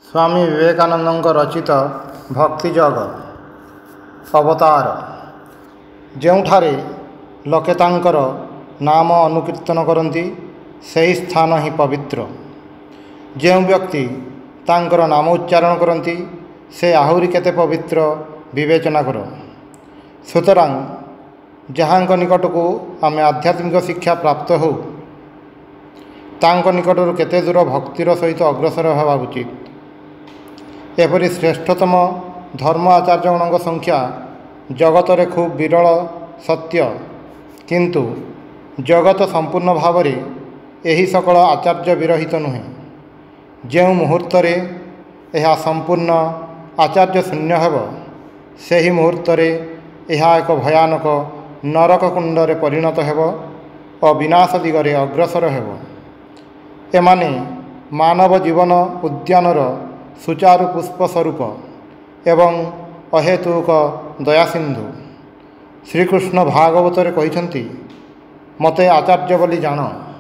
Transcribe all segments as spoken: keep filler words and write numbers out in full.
स्वामी विवेकानंद रचित भक्तिजग अवतार ଯେଉଁଠାରେ ଲୋକେ ତାଙ୍କର ନାମ ଅନୁକୀର୍ତ୍ତନ କରନ୍ତି ସେହି ସ୍ଥାନ ହିଁ ପବିତ୍ର। ଯେଉଁ ବ୍ୟକ୍ତି ତାଙ୍କର ନାମ ଉଚ୍ଚାରଣ କରନ୍ତି ସେ ଆହୁରି କେତେ ପବିତ୍ର ବିବେଚନା କର। ସୁତରାଂ ଯାହାଙ୍କ ନିକଟକୁ ଆମେ ଆଧ୍ୟାତ୍ମିକ ଶିକ୍ଷା ପ୍ରାପ୍ତ ହେଉ ତାଙ୍କ ନିକଟରୁ କେତେ ଦୂର ଭକ୍ତିର ସହିତ ଅଗ୍ରସର ହେବା ଉଚିତ। ଏପରି ଶ୍ରେଷ୍ଠତମ ଧର୍ମ ଆଚାର୍ଯ୍ୟଗଣଙ୍କ ସଂଖ୍ୟା ଜଗତରେ ଖୁବ୍ ବିରଳ ସତ୍ୟ, କିନ୍ତୁ ଜଗତ ସମ୍ପୂର୍ଣ୍ଣ ଭାବରେ ଏହି ସକଳ ଆଚାର୍ଯ୍ୟ ବିରହିତ ନୁହେଁ। ଯେଉଁ ମୁହୂର୍ତ୍ତରେ ଏହା ସମ୍ପୂର୍ଣ୍ଣ ଆଚାର୍ଯ୍ୟ ଶୂନ୍ୟ ହେବ ସେହି ମୁହୂର୍ତ୍ତରେ ଏହା ଏକ ଭୟାନକ ନରକ କୁଣ୍ଡରେ ପରିଣତ ହେବ ଓ ବିନାଶ ଦିଗରେ ଅଗ୍ରସର ହେବ। ଏମାନେ ମାନବ ଜୀବନ ଉଦ୍ୟାନର ସୁଚାରୁ ପୁଷ୍ପ ସ୍ୱରୂପ ଏବଂ ଅହେତୁକ ଦୟାସିନ୍ଧୁ। ଶ୍ରୀକୃଷ୍ଣ ଭାଗବତରେ କହିଛନ୍ତି, ମୋତେ ଆଚାର୍ଯ୍ୟ ବୋଲି ଜାଣ।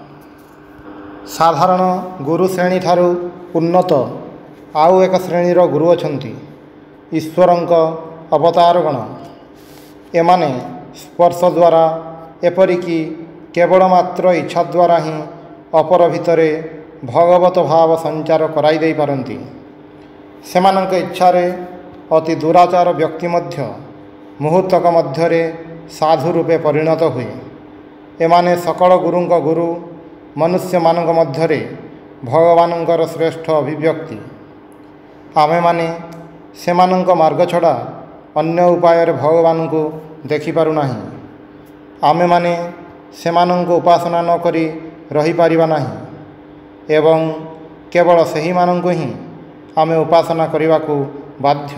ସାଧାରଣ ଗୁରୁ ଶ୍ରେଣୀଠାରୁ ଉନ୍ନତ ଆଉ ଏକ ଶ୍ରେଣୀର ଗୁରୁ ଅଛନ୍ତି, ଈଶ୍ୱରଙ୍କ ଅବତାରଗଣ। ଏମାନେ ସ୍ପର୍ଶ ଦ୍ୱାରା ଏପରିକି କେବଳ ମାତ୍ର ଇଚ୍ଛା ଦ୍ୱାରା ହିଁ ଅପର ଭିତରେ ଭଗବତ ଭାବ ସଞ୍ଚାର କରାଇ ଦେଇପାରନ୍ତି। ସେମାନଙ୍କ ଇଚ୍ଛାରେ ଅତି ଦୁରାଚାର ବ୍ୟକ୍ତି ମଧ୍ୟ ମୁହୂର୍ତ୍ତକ ମଧ୍ୟରେ ସାଧୁ ରୂପେ ପରିଣତ ହୁଏ। ଏମାନେ ସକଳ ଗୁରୁଙ୍କ ଗୁରୁ, ମନୁଷ୍ୟମାନଙ୍କ ମଧ୍ୟରେ ଭଗବାନଙ୍କର ଶ୍ରେଷ୍ଠ ଅଭିବ୍ୟକ୍ତି। ଆମେମାନେ ସେମାନଙ୍କ ମାର୍ଗ ଛଡ଼ା ଅନ୍ୟ ଉପାୟରେ ଭଗବାନଙ୍କୁ ଦେଖିପାରୁନାହିଁ। ଆମେମାନେ ସେମାନଙ୍କୁ ଉପାସନା ନ କରି ରହିପାରିବା ନାହିଁ ଏବଂ କେବଳ ସେହିମାନଙ୍କୁ ହିଁ ଆମେ ଉପାସନା କରିବାକୁ ବାଧ୍ୟ।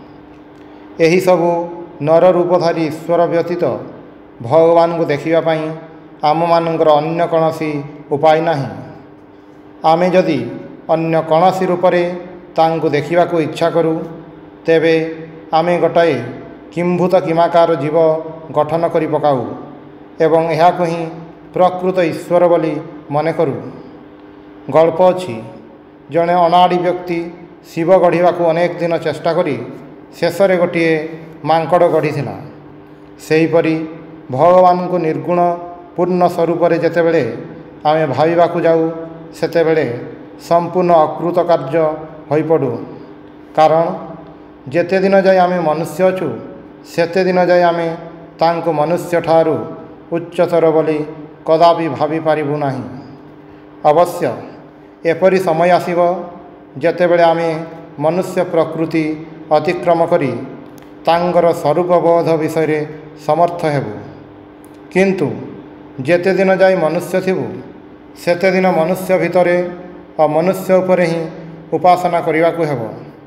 ଏହିସବୁ ନର ରୂପଧାରୀ ଈଶ୍ୱର ବ୍ୟତୀତ ଭଗବାନଙ୍କୁ ଦେଖିବା ପାଇଁ ଆମମାନଙ୍କର ଅନ୍ୟ କୌଣସି ଉପାୟ ନାହିଁ। ଆମେ ଯଦି ଅନ୍ୟ କୌଣସି ରୂପରେ ତାଙ୍କୁ ଦେଖିବାକୁ ଇଚ୍ଛା କରୁ ତେବେ ଆମେ ଗୋଟାଏ କିମ୍ଭୂତ କିମାକାର ଜୀବ ଗଠନ କରି ପକାଉ ଏବଂ ଏହାକୁ ହିଁ ପ୍ରକୃତ ଈଶ୍ୱର ବୋଲି ମନେ କରୁ। ଗଳ୍ପ ଅଛି, ଜଣେ ଅନାଡ଼ି ବ୍ୟକ୍ତି ଶିବ ଗଢ଼ିବାକୁ ଅନେକ ଦିନ ଚେଷ୍ଟା କରି ଶେଷରେ ଗୋଟିଏ ମାଙ୍କଡ଼ ଗଢ଼ିଥିଲା। ସେହିପରି ଭଗବାନଙ୍କୁ ନିର୍ଗୁଣ ପୂର୍ଣ୍ଣ ସ୍ୱରୂପରେ ଯେତେବେଳେ ଆମେ ଭାବିବାକୁ ଯାଉ ସେତେବେଳେ ସମ୍ପୂର୍ଣ୍ଣ ଅକୃତ କାର୍ଯ୍ୟ ହୋଇପଡ଼ୁ। କାରଣ ଯେତେ ଦିନ ଯାଏ ଆମେ ମନୁଷ୍ୟ ଅଛୁ ସେତେ ଦିନ ଯାଏ ଆମେ ତାଙ୍କୁ ମନୁଷ୍ୟଠାରୁ ଉଚ୍ଚତର ବୋଲି କଦାପି ଭାବିପାରିବୁ ନାହିଁ। ଅବଶ୍ୟ ଏପରି ସମୟ ଆସିବ ଯେତେବେଳେ ଆମେ ମନୁଷ୍ୟ ପ୍ରକୃତି ଅତିକ୍ରମ କରି ତାଙ୍କର ସ୍ୱରୂପବୋଧ ବିଷୟରେ ସମର୍ଥ ହେବୁ। କିନ୍ତୁ ଯେତେ ଦିନ ଯାଏ ମନୁଷ୍ୟ ଥିବୁ ସେତେ ଦିନ ମନୁଷ୍ୟ ଭିତରେ ଓ ମନୁଷ୍ୟ ଉପରେ ହିଁ ଉପାସନା କରିବାକୁ ହେବ।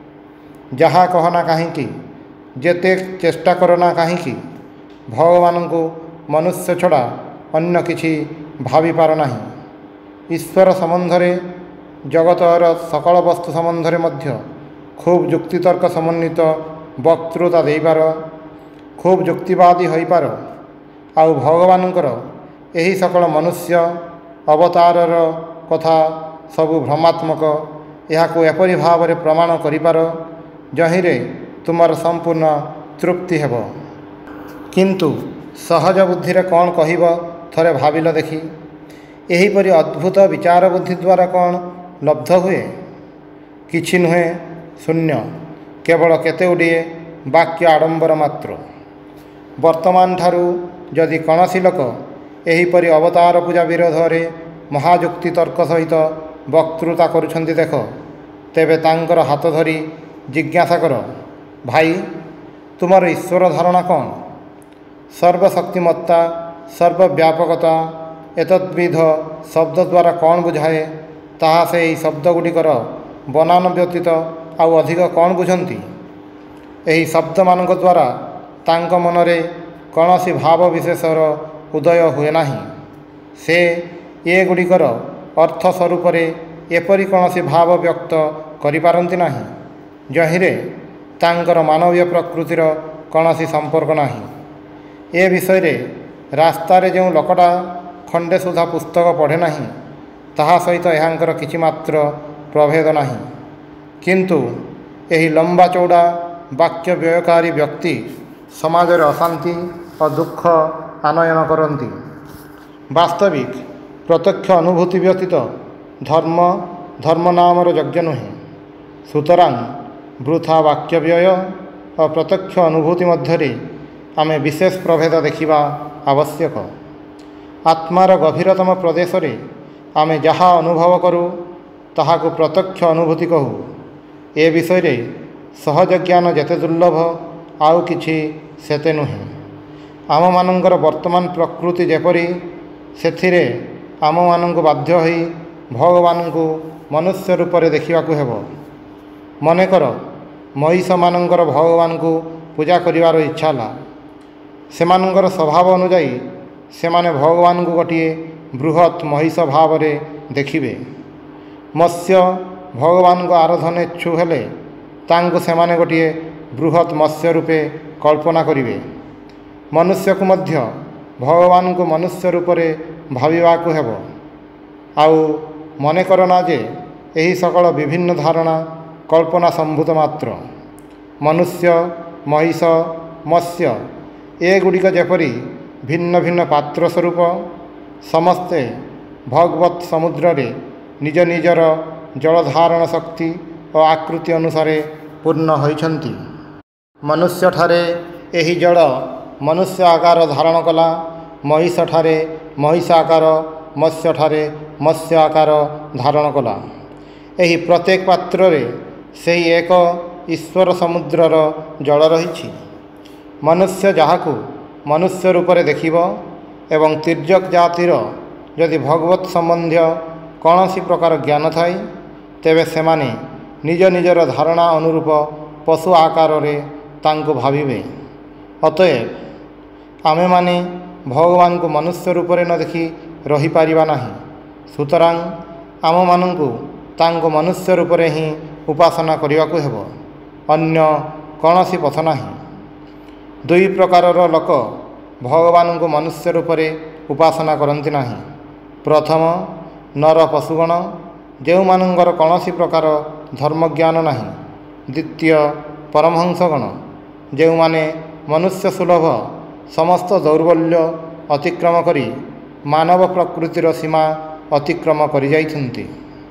ଯାହା କହନା କାହିଁକି, ଯେତେ ଚେଷ୍ଟା କରନା କାହିଁକି, ଭଗବାନଙ୍କୁ ମନୁଷ୍ୟ ଛଡ଼ା ଅନ୍ୟ କିଛି ଭାବିପାର ନାହିଁ। ଈଶ୍ୱର ସମ୍ବନ୍ଧରେ, ଜଗତର ସକଳ ବସ୍ତୁ ସମ୍ବନ୍ଧରେ ମଧ୍ୟ ଖୁବ୍ ଯୁକ୍ତିତର୍କ ସମନ୍ୱିତ ବକ୍ତୃତା ଦେଇପାର, ଖୁବ୍ ଯୁକ୍ତିବାଦୀ ହୋଇପାର। ଆଉ ଭଗବାନଙ୍କର ଏହି ସକଳ ମନୁଷ୍ୟ ଅବତାରର କଥା ସବୁ ଭ୍ରମାତ୍ମକ, ଏହାକୁ ଏପରି ଭାବରେ ପ୍ରମାଣ କରିପାର ଯହିଁରେ ତୁମର ସମ୍ପୂର୍ଣ୍ଣ ତୃପ୍ତି ହେବ। କିନ୍ତୁ ସହଜ ବୁଦ୍ଧିରେ କ'ଣ କହିବ ଥରେ ଭାବିଲ ଦେଖି। ଏହିପରି ଅଦ୍ଭୁତ ବିଚାର ବୁଦ୍ଧି ଦ୍ୱାରା କ'ଣ ଲବ୍ଧ ହୁଏ? କିଛି ନୁହେଁ, ଶୂନ୍ୟ, କେବଳ କେତେ ଗୁଡ଼ିଏ ବାକ୍ୟ ଆଡ଼ମ୍ବର ମାତ୍ର। ବର୍ତ୍ତମାନ ଠାରୁ ଯଦି କୌଣସି ଲୋକ ଏହିପରି ଅବତାର ପୂଜା ବିରୋଧରେ ମହାଯୁକ୍ତି ତର୍କ ସହିତ ବକ୍ତୃତା କରୁଛନ୍ତି ଦେଖ, ତେବେ ତାଙ୍କର ହାତ ଧରି ଜିଜ୍ଞାସା କର, ଭାଇ, ତୁମର ଈଶ୍ୱର ଧାରଣା କ'ଣ? ସର୍ବଶକ୍ତିମତ୍ତା, ସର୍ବବ୍ୟାପକତା ଏତଦ୍ବିଧ ଶବ୍ଦ ଦ୍ୱାରା କ'ଣ ବୁଝାଏ ତାହା ସେ ଏହି ଶବ୍ଦଗୁଡ଼ିକର ବନାନ ବ୍ୟତୀତ ଆଉ ଅଧିକ କ'ଣ ବୁଝନ୍ତି? ଏହି ଶବ୍ଦମାନଙ୍କ ଦ୍ୱାରା ତାଙ୍କ ମନରେ କୌଣସି ଭାବ ବିଶେଷର ଉଦୟ ହୁଏ ନାହିଁ। ସେ ଏଗୁଡ଼ିକର ଅର୍ଥ ସ୍ୱରୂପରେ ଏପରି କୌଣସି ଭାବ ବ୍ୟକ୍ତ କରିପାରନ୍ତି ନାହିଁ ଯହିଁରେ ତାଙ୍କର ମାନବୀୟ ପ୍ରକୃତିର କୌଣସି ସମ୍ପର୍କ ନାହିଁ। ଏ ବିଷୟରେ ରାସ୍ତାରେ ଯେଉଁ ଲୋକଟା ଖଣ୍ଡେ ସୁଦ୍ଧା ପୁସ୍ତକ ପଢ଼େ ନାହିଁ ତାହା ସହିତ ଏହାଙ୍କର କିଛି ମାତ୍ର ପ୍ରଭେଦ ନାହିଁ। କିନ୍ତୁ ଏହି ଲମ୍ବା ଚଉଡ଼ା ବାକ୍ୟ ବ୍ୟୟକାରୀ ବ୍ୟକ୍ତି ସମାଜରେ ଅଶାନ୍ତି ଓ ଦୁଃଖ ଆନୟନ କରନ୍ତି। ବାସ୍ତବିକ ପ୍ରତ୍ୟକ୍ଷ ଅନୁଭୂତି ବ୍ୟତୀତ ଧର୍ମ ଧର୍ମ ନାମର ଯଜ୍ଞ ନୁହେଁ। ସୁତରାଂ ବୃଥା ବାକ୍ୟ ବ୍ୟୟ ଓ ପ୍ରତ୍ୟକ୍ଷ ଅନୁଭୂତି ମଧ୍ୟରେ ଆମେ ବିଶେଷ ପ୍ରଭେଦ ଦେଖିବା ଆବଶ୍ୟକ। ଆତ୍ମାର ଗଭୀରତମ ପ୍ରଦେଶରେ ଆମେ ଯାହା ଅନୁଭବ କରୁ ତାହାକୁ ପ୍ରତ୍ୟକ୍ଷ ଅନୁଭୂତି କହୁ। ଏ ବିଷୟରେ ସହଜ ଜ୍ଞାନ ଯେତେ ଦୁର୍ଲଭ ଆଉ କିଛି ସେତେ ନୁହେଁ। ଆମମାନଙ୍କର ବର୍ତ୍ତମାନ ପ୍ରକୃତି ଯେପରି, ସେଥିରେ ଆମମାନଙ୍କୁ ବାଧ୍ୟ ହୋଇ ଭଗବାନଙ୍କୁ ମନୁଷ୍ୟ ରୂପରେ ଦେଖିବାକୁ ହେବ। ମନେକର ମହିଷମାନଙ୍କର ଭଗବାନଙ୍କୁ ପୂଜା କରିବାର ଇଚ୍ଛା ହେଲା। ସେମାନଙ୍କର ସ୍ୱଭାବ ଅନୁଯାୟୀ ସେମାନେ ଭଗବାନଙ୍କୁ ଗୋଟିଏ ବୃହତ୍ ମହିଷ ଭାବରେ ଦେଖିବେ। ମତ୍ସ୍ୟ ଭଗବାନଙ୍କ ଆରାଧନେଚ୍ଛୁ ହେଲେ ତାଙ୍କୁ ସେମାନେ ଗୋଟିଏ ବୃହତ୍ ମତ୍ସ୍ୟ ରୂପେ କଳ୍ପନା କରିବେ। ମନୁଷ୍ୟକୁ ମଧ୍ୟ ଭଗବାନଙ୍କୁ ମନୁଷ୍ୟ ରୂପରେ ଭାବିବାକୁ ହେବ। ଆଉ ମନେକର ନା ଯେ ଏହି ସକଳ ବିଭିନ୍ନ ଧାରଣା କଳ୍ପନା ସମ୍ଭୂତ ମାତ୍ର। ମନୁଷ୍ୟ, ମହିଷ, ମତ୍ସ୍ୟ ଏଗୁଡ଼ିକ ଯେପରି ଭିନ୍ନ ଭିନ୍ନ ପାତ୍ର ସ୍ୱରୂପ, ସମସ୍ତେ ଭଗବତ୍ ସମୁଦ୍ରରେ ନିଜ ନିଜର ଜଳଧାରଣ ଶକ୍ତି ଓ ଆକୃତି ଅନୁସାରେ ପୂର୍ଣ୍ଣ ହୋଇଛନ୍ତି। ମନୁଷ୍ୟଠାରେ ଏହି ଜଳ ମନୁଷ୍ୟ ଆକାର ଧାରଣ କଲା, ମହିଷଠାରେ ମହିଷ ଆକାର, ମତ୍ସ୍ୟଠାରେ ମତ୍ସ୍ୟ ଆକାର ଧାରଣ କଲା। ଏହି ପ୍ରତ୍ୟେକ ପାତ୍ରରେ ସେହି ଏକ ଈଶ୍ୱର ସମୁଦ୍ରର ଜଳ ରହିଛି। ମନୁଷ୍ୟ ଯାହାକୁ ମନୁଷ୍ୟ ରୂପରେ ଦେଖିବ ଏବଂ ତିର୍ଯ୍ୟକ୍ ଜାତିର ଯଦି ଭଗବତ୍ ସମ୍ବନ୍ଧୀୟ କୌଣସି ପ୍ରକାର ଜ୍ଞାନ ଥାଏ, ତେବେ ସେମାନେ ନିଜ ନିଜର ଧାରଣା ଅନୁରୂପ ପଶୁ ଆକାରରେ ତାଙ୍କୁ ଭାବିବେ। ଅତଏବ ଆମେମାନେ ଭଗବାନଙ୍କୁ ମନୁଷ୍ୟ ରୂପରେ ନ ଦେଖି ରହିପାରିବା ନାହିଁ। ସୁତରାଂ ଆମମାନଙ୍କୁ ତାଙ୍କୁ ମନୁଷ୍ୟ ରୂପରେ ହିଁ ଉପାସନା କରିବାକୁ ହେବ। ଅନ୍ୟ କୌଣସି ପଥ ନାହିଁ। ଦୁଇ ପ୍ରକାରର ଲୋକ ଭଗବାନଙ୍କୁ ମନୁଷ୍ୟ ରୂପରେ ଉପାସନା କରନ୍ତି ନାହିଁ। ପ୍ରଥମ ନର ପଶୁଗଣ, ଯେଉଁମାନଙ୍କର କୌଣସି ପ୍ରକାର ଧର୍ମଜ୍ଞାନ ନାହିଁ। ଦ୍ୱିତୀୟ ପରମହଂସଗଣ, ଯେଉଁମାନେ ମନୁଷ୍ୟ ସୁଲଭ ସମସ୍ତ ଦୌର୍ବଲ୍ୟ ଅତିକ୍ରମ କରି ମାନବ ପ୍ରକୃତିର ସୀମା ଅତିକ୍ରମ କରିଯାଇଛନ୍ତି।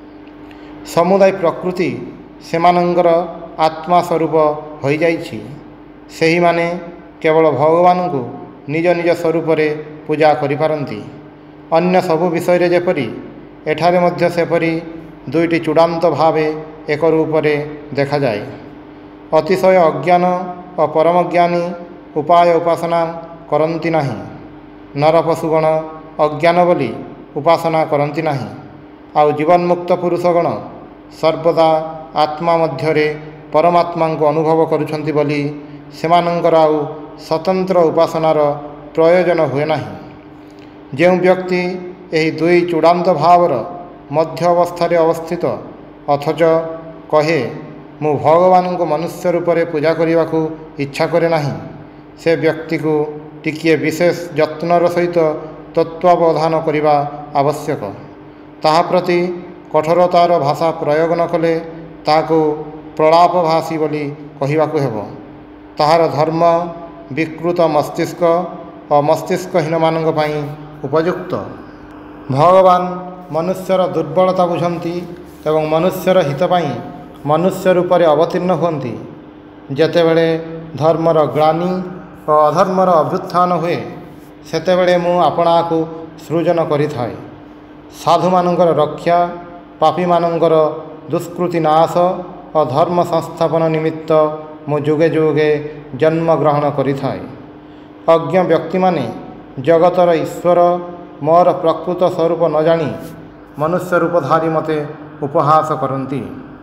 ସମୁଦାୟ ପ୍ରକୃତି ସେମାନଙ୍କର ଆତ୍ମା ସ୍ୱରୂପ ହୋଇଯାଇଛି। ସେହିମାନେ କେବଳ ଭଗବାନଙ୍କୁ ନିଜ ନିଜ ସ୍ୱରୂପରେ ପୂଜା କରିପାରନ୍ତି। ଅନ୍ୟ ସବୁ ବିଷୟରେ ଯେପରି, ଏଠାରେ ମଧ୍ୟ ସେପରି ଦୁଇଟି ଚୂଡ଼ାନ୍ତ ଭାବେ ଏକ ରୂପରେ ଦେଖାଯାଏ। ଅତିଶୟ ଅଜ୍ଞାନ ଓ ପରମଜ୍ଞାନୀ ଉପାୟ ଉପାସନା କରନ୍ତି ନାହିଁ। ନରପଶୁଗଣ ଅଜ୍ଞାନ ବୋଲି ଉପାସନା କରନ୍ତି ନାହିଁ। ଆଉ ଜୀବନ୍ମୁକ୍ତ ପୁରୁଷଗଣ ସର୍ବଦା ଆତ୍ମା ମଧ୍ୟରେ ପରମାତ୍ମାଙ୍କୁ ଅନୁଭବ କରୁଛନ୍ତି ବୋଲି ସେମାନଙ୍କର ଆଉ ସ୍ୱତନ୍ତ୍ର ଉପାସନାର ପ୍ରୟୋଜନ ହୁଏ ନାହିଁ। ଯେଉଁ ବ୍ୟକ୍ତି ଏହି ଦୁଇ ଚୂଡ଼ାନ୍ତ ଭାବର ମଧ୍ୟ ଅବସ୍ଥାରେ ଅବସ୍ଥିତ ଅଥଚ କହେ, ମୁଁ ଭଗବାନଙ୍କୁ ମନୁଷ୍ୟ ରୂପରେ ପୂଜା କରିବାକୁ ଇଚ୍ଛା କରେ ନାହିଁ, ସେ ବ୍ୟକ୍ତିକୁ ଟିକିଏ ବିଶେଷ ଯତ୍ନର ସହିତ ତତ୍ତ୍ୱାବଧାନ କରିବା ଆବଶ୍ୟକ। ତାହା ପ୍ରତି କଠୋରତାର ଭାଷା ପ୍ରୟୋଗ ନ କଲେ ତାହାକୁ ପ୍ରଳାପଭାଷୀ ବୋଲି କହିବାକୁ ହେବ। ତାହାର ଧର୍ମ ବିକୃତ ମସ୍ତିଷ୍କ ଓ ମସ୍ତିଷ୍କହୀନମାନଙ୍କ ପାଇଁ ଉପଯୁକ୍ତ। ଭଗବାନ ମନୁଷ୍ୟର ଦୁର୍ବଳତା ବୁଝନ୍ତି ଏବଂ ମନୁଷ୍ୟର ହିତ ପାଇଁ ମନୁଷ୍ୟ ରୂପରେ ଅବତୀର୍ଣ୍ଣ ହୁଅନ୍ତି। ଯେତେବେଳେ ଧର୍ମର ଗ୍ଳାନି ଓ ଅଧର୍ମର ଅଭ୍ୟୁତ୍ଥାନ ହୁଏ, ସେତେବେଳେ ମୁଁ ଆପଣାକୁ ସୃଜନ କରିଥାଏ। ସାଧୁମାନଙ୍କର ରକ୍ଷା, ପାପୀମାନଙ୍କର ଦୁଷ୍କୃତି ନାଶ ଓ ଧର୍ମ ସଂସ୍ଥାପନ ନିମିତ୍ତ ମୁଁ ଯୁଗେ ଯୁଗେ ଜନ୍ମଗ୍ରହଣ କରିଥାଏ। ଅଜ୍ଞ ବ୍ୟକ୍ତିମାନେ ଜଗତର ଈଶ୍ୱର ମୋର ପ୍ରକୃତ ସ୍ୱରୂପ ନ ଜାଣି ମନୁଷ୍ୟ ରୂପଧାରୀ ମୋତେ ଉପହାସ କରନ୍ତି।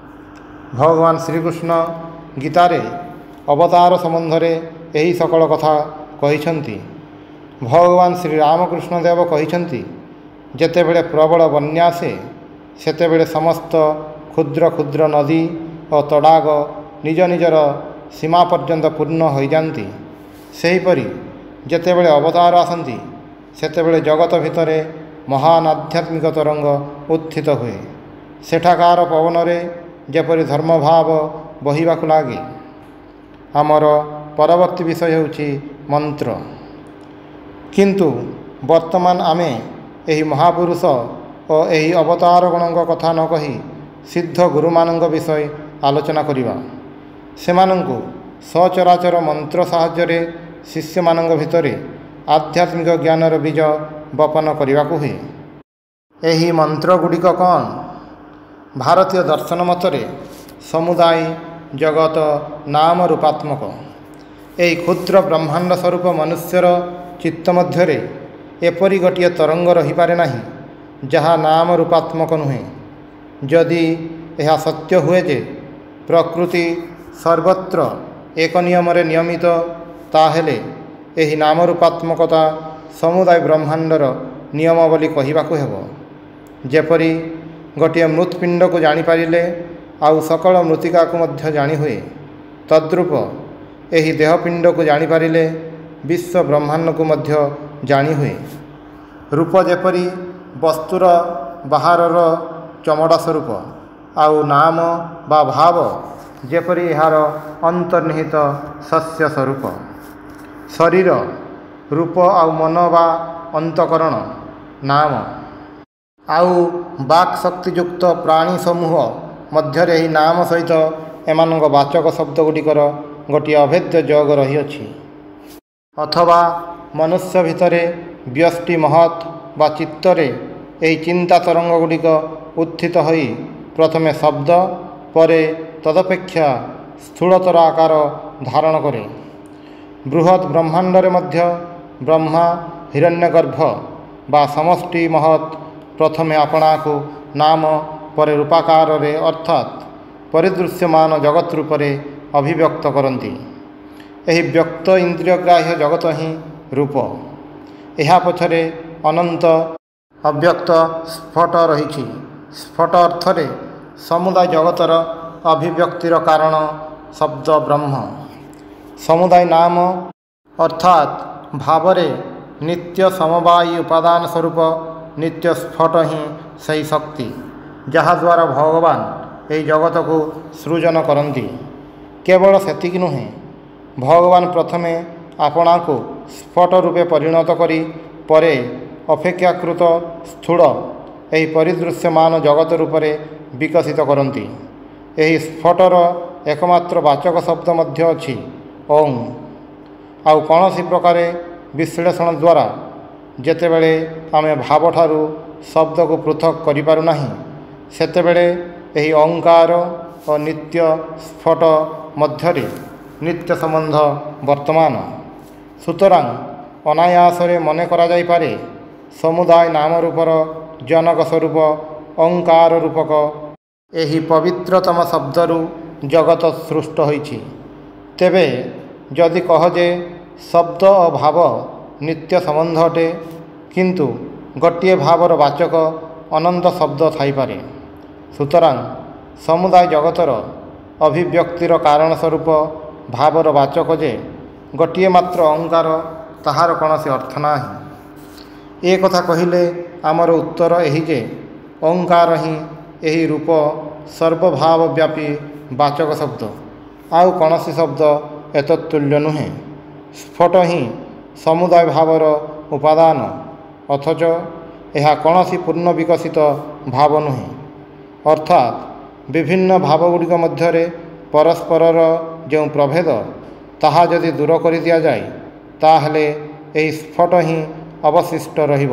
ଭଗବାନ ଶ୍ରୀକୃଷ୍ଣ ଗୀତାରେ ଅବତାର ସମ୍ବନ୍ଧରେ ଏହି ସକଳ କଥା କହିଛନ୍ତି। ଭଗବାନ ଶ୍ରୀରାମକୃଷ୍ଣ ଦେବ କହିଛନ୍ତି, ଯେତେବେଳେ ପ୍ରବଳ ବନ୍ୟା ଆସେ, ସେତେବେଳେ ସମସ୍ତ କ୍ଷୁଦ୍ର କ୍ଷୁଦ୍ର ନଦୀ ଓ ତଡ଼ାଗ ନିଜ ନିଜର ସୀମା ପର୍ଯ୍ୟନ୍ତ ପୂର୍ଣ୍ଣ ହୋଇଯାନ୍ତି। ସେହିପରି ଯେତେବେଳେ ଅବତାର ଆସନ୍ତି, ସେତେବେଳେ ଜଗତ ଭିତରେ ମହାନ୍ ଆଧ୍ୟାତ୍ମିକ ତରଙ୍ଗ ଉତ୍ଥିତ ହୁଏ। ସେଠାକାର ପବନରେ ଯେପରି ଧର୍ମଭାବ ବହିବାକୁ ଲାଗେ। ଆମର ପରବର୍ତ୍ତୀ ବିଷୟ ହେଉଛି ମନ୍ତ୍ର। କିନ୍ତୁ ବର୍ତ୍ତମାନ ଆମେ ଏହି ମହାପୁରୁଷ ଓ ଏହି ଅବତାରଗଣଙ୍କ କଥା ନ କହି ସିଦ୍ଧ ଗୁରୁମାନଙ୍କ ବିଷୟ ଆଲୋଚନା କରିବା। ସେମାନଙ୍କୁ ସଚରାଚର ମନ୍ତ୍ର ସାହାଯ୍ୟରେ ଶିଷ୍ୟମାନଙ୍କ ଭିତରେ ଆଧ୍ୟାତ୍ମିକ ଜ୍ଞାନର ବୀଜ ବପନ କରିବାକୁ ହୁଏ। ଏହି ମନ୍ତ୍ରଗୁଡ଼ିକ କ'ଣ? ଭାରତୀୟ ଦର୍ଶନ ମତରେ ସମୁଦାୟ ଜଗତ ନାମ ରୂପାତ୍ମକ। ଏହି କ୍ଷୁଦ୍ର ବ୍ରହ୍ମାଣ୍ଡ ସ୍ୱରୂପ ମନୁଷ୍ୟର ଚିତ୍ତ ମଧ୍ୟରେ ଏପରି ଗୋଟିଏ ତରଙ୍ଗ ରହିପାରେ ନାହିଁ ଯାହା ନାମ ରୂପାତ୍ମକ ନୁହେଁ। ଯଦି ଏହା ସତ୍ୟ ହୁଏ ଯେ ପ୍ରକୃତି ସର୍ବତ୍ର ଏକ ନିୟମରେ ନିୟମିତ, ତାହେଲେ ଏହି ନାମ ରୂପାତ୍ମକତା ସମୁଦାୟ ବ୍ରହ୍ମାଣ୍ଡର ନିୟମ ବୋଲି କହିବାକୁ ହେବ। ଯେପରି ଗୋଟିଏ ମୃତ୍ପିଣ୍ଡକୁ ଜାଣିପାରିଲେ ଆଉ ସକଳ ମୃତ୍ତିକାକୁ ମଧ୍ୟ ଜାଣିହୁଏ, ତଦ୍ରୂପ ଏହି ଦେହପିଣ୍ଡକୁ ଜାଣିପାରିଲେ ବିଶ୍ୱ ବ୍ରହ୍ମାଣ୍ଡକୁ ମଧ୍ୟ ଜାଣିହୁଏ। ରୂପ ଯେପରି ବସ୍ତୁର ବାହାରର ଚମଡ଼ା ସ୍ୱରୂପ, ଆଉ ନାମ ବା ଭାବ ଯେପରି ଏହାର ଅନ୍ତର୍ନିହିତ ଶସ୍ୟ ସ୍ୱରୂପ। ଶରୀର, ରୂପ ଆଉ ମନ ବା ଅନ୍ତଃକରଣ ନାମ। ଆଉ ବାକ୍ ଶକ୍ତିଯୁକ୍ତ ପ୍ରାଣୀ ସମୂହ ମଧ୍ୟରେ ଏହି ନାମ ସହିତ ଏମାନଙ୍କ ବାଚକ ଶବ୍ଦ ଗୁଡ଼ିକର ଗୋଟିଏ ଅଭେଦ୍ୟ ଯୋଗ ରହିଅଛି। ଅଥବା ମନୁଷ୍ୟ ଭିତରେ ବ୍ୟଷ୍ଟି ମହତ୍ ବା ଚିତ୍ତରେ ଏହି ଚିନ୍ତା ତରଙ୍ଗ ଗୁଡ଼ିକ ଉତ୍ଥିତ ହୋଇ ପ୍ରଥମେ ଶବ୍ଦ, ପରେ ତଦପେକ୍ଷା ସ୍ଥୂଳତର ଆକାର ଧାରଣ କରେ। ବୃହତ୍ ବ୍ରହ୍ମାଣ୍ଡରେ ମଧ୍ୟ ବ୍ରହ୍ମା, ହିରଣ୍ୟଗର୍ଭ ବା ସମଷ୍ଟି ମହତ୍ ପ୍ରଥମେ ଆପଣାକୁ ନାମ, ପରେ ରୂପାକାରରେ ଅର୍ଥାତ୍ ପରିଦୃଶ୍ୟମାନ ଜଗତ ରୂପରେ ଅଭିବ୍ୟକ୍ତ କରନ୍ତି। ଏହି ବ୍ୟକ୍ତ ଇନ୍ଦ୍ରିୟଗ୍ରାହ୍ୟ ଜଗତ ହିଁ ରୂପ। ଏହା ପଛରେ ଅନନ୍ତ ଅବ୍ୟକ୍ତ ସ୍ଫଟ ରହିଛି। ସ୍ଫଟ ଅର୍ଥରେ ସମୁଦାୟ ଜଗତର ଅଭିବ୍ୟକ୍ତିର କାରଣ ଶବ୍ଦ ବ୍ରହ୍ମ। ସମୁଦାୟ ନାମ ଅର୍ଥାତ୍ ଭାବରେ ନିତ୍ୟ ସମବାୟୀ ଉପାଦାନ ସ୍ୱରୂପ ନିତ୍ୟ ସ୍ଫଟ ହିଁ ସେହି ଶକ୍ତି, ଯାହାଦ୍ୱାରା ଭଗବାନ ଏହି ଜଗତକୁ ସୃଜନ କରନ୍ତି। କେବଳ ସେତିକି ନୁହେଁ, ଭଗବାନ ପ୍ରଥମେ ଆପଣାକୁ ସ୍ଫଟ ରୂପେ ପରିଣତ କରି ପରେ ଅପେକ୍ଷାକୃତ ସ୍ଥୂଳ ଏହି ପରିଦୃଶ୍ୟମାନ ଜଗତ ରୂପରେ ବିକଶିତ କରନ୍ତି। ଏହି ସ୍ଫଟର ଏକମାତ୍ର ବାଚକ ଶବ୍ଦ ମଧ୍ୟ ଅଛି, ଓଁ। ଆଉ କୌଣସି ପ୍ରକାର ବିଶ୍ଳେଷଣ ଦ୍ୱାରା ଯେତେବେଳେ ଆମେ ଭାବଠାରୁ ଶବ୍ଦକୁ ପୃଥକ୍ କରିପାରୁନାହିଁ, ସେତେବେଳେ ଏହି ଓଁକାର ଓ ନିତ୍ୟ ସ୍ଫଟ ମଧ୍ୟରେ ନିତ୍ୟ ସମ୍ବନ୍ଧ ବର୍ତ୍ତମାନ। ସୁତରାଂ ଅନାୟାସରେ ମନେ କରାଯାଇପାରେ ସମୁଦାୟ ନାମରୂପର ଜନକ ସ୍ୱରୂପ ଓଁକାର ରୂପକ ଏହି ପବିତ୍ରତମ ଶବ୍ଦରୁ ଜଗତ ସୃଷ୍ଟ ହୋଇଛି। ତେବେ ଯଦି କହ ଯେ ଶବ୍ଦ ଓ ଭାବ ନିତ୍ୟ ସମ୍ବନ୍ଧ ଅଟେ, କିନ୍ତୁ ଗୋଟିଏ ଭାବର ବାଚକ ଅନନ୍ତ ଶବ୍ଦ ଥାଇପାରେ। ସୁତରାଂ ସମୁଦାୟ ଜଗତର ଅଭିବ୍ୟକ୍ତିର କାରଣ ସ୍ୱରୂପ ଭାବର ବାଚକ ଯେ ଗୋଟିଏ ମାତ୍ର ଓଁକାର, ତାହାର କୌଣସି ଅର୍ଥ ନାହିଁ। ଏ କଥା କହିଲେ ଆମର ଉତ୍ତର ଏହି ଯେ ଓଁକାର ହିଁ ଏହି ରୂପ ସର୍ବଭାବବ୍ୟାପୀ ବାଚକ ଶବ୍ଦ, ଆଉ କୌଣସି ଶବ୍ଦ ଏତତ୍ତୁଲ୍ୟ ନୁହେଁ। ସ୍ଫଟ ହିଁ ସମୁଦାୟ ଭାବର ଉପାଦାନ, ଅଥଚ ଏହା କୌଣସି ପୂର୍ଣ୍ଣ ବିକଶିତ ଭାବ ନୁହେଁ। ଅର୍ଥାତ୍ ବିଭିନ୍ନ ଭାବଗୁଡ଼ିକ ମଧ୍ୟରେ ପରସ୍ପରର ଯେଉଁ ପ୍ରଭେଦ, ତାହା ଯଦି ଦୂର କରିଦିଆଯାଏ, ତାହେଲେ ଏହି ସ୍ଫଟ ହିଁ ଅବଶିଷ୍ଟ ରହିବ।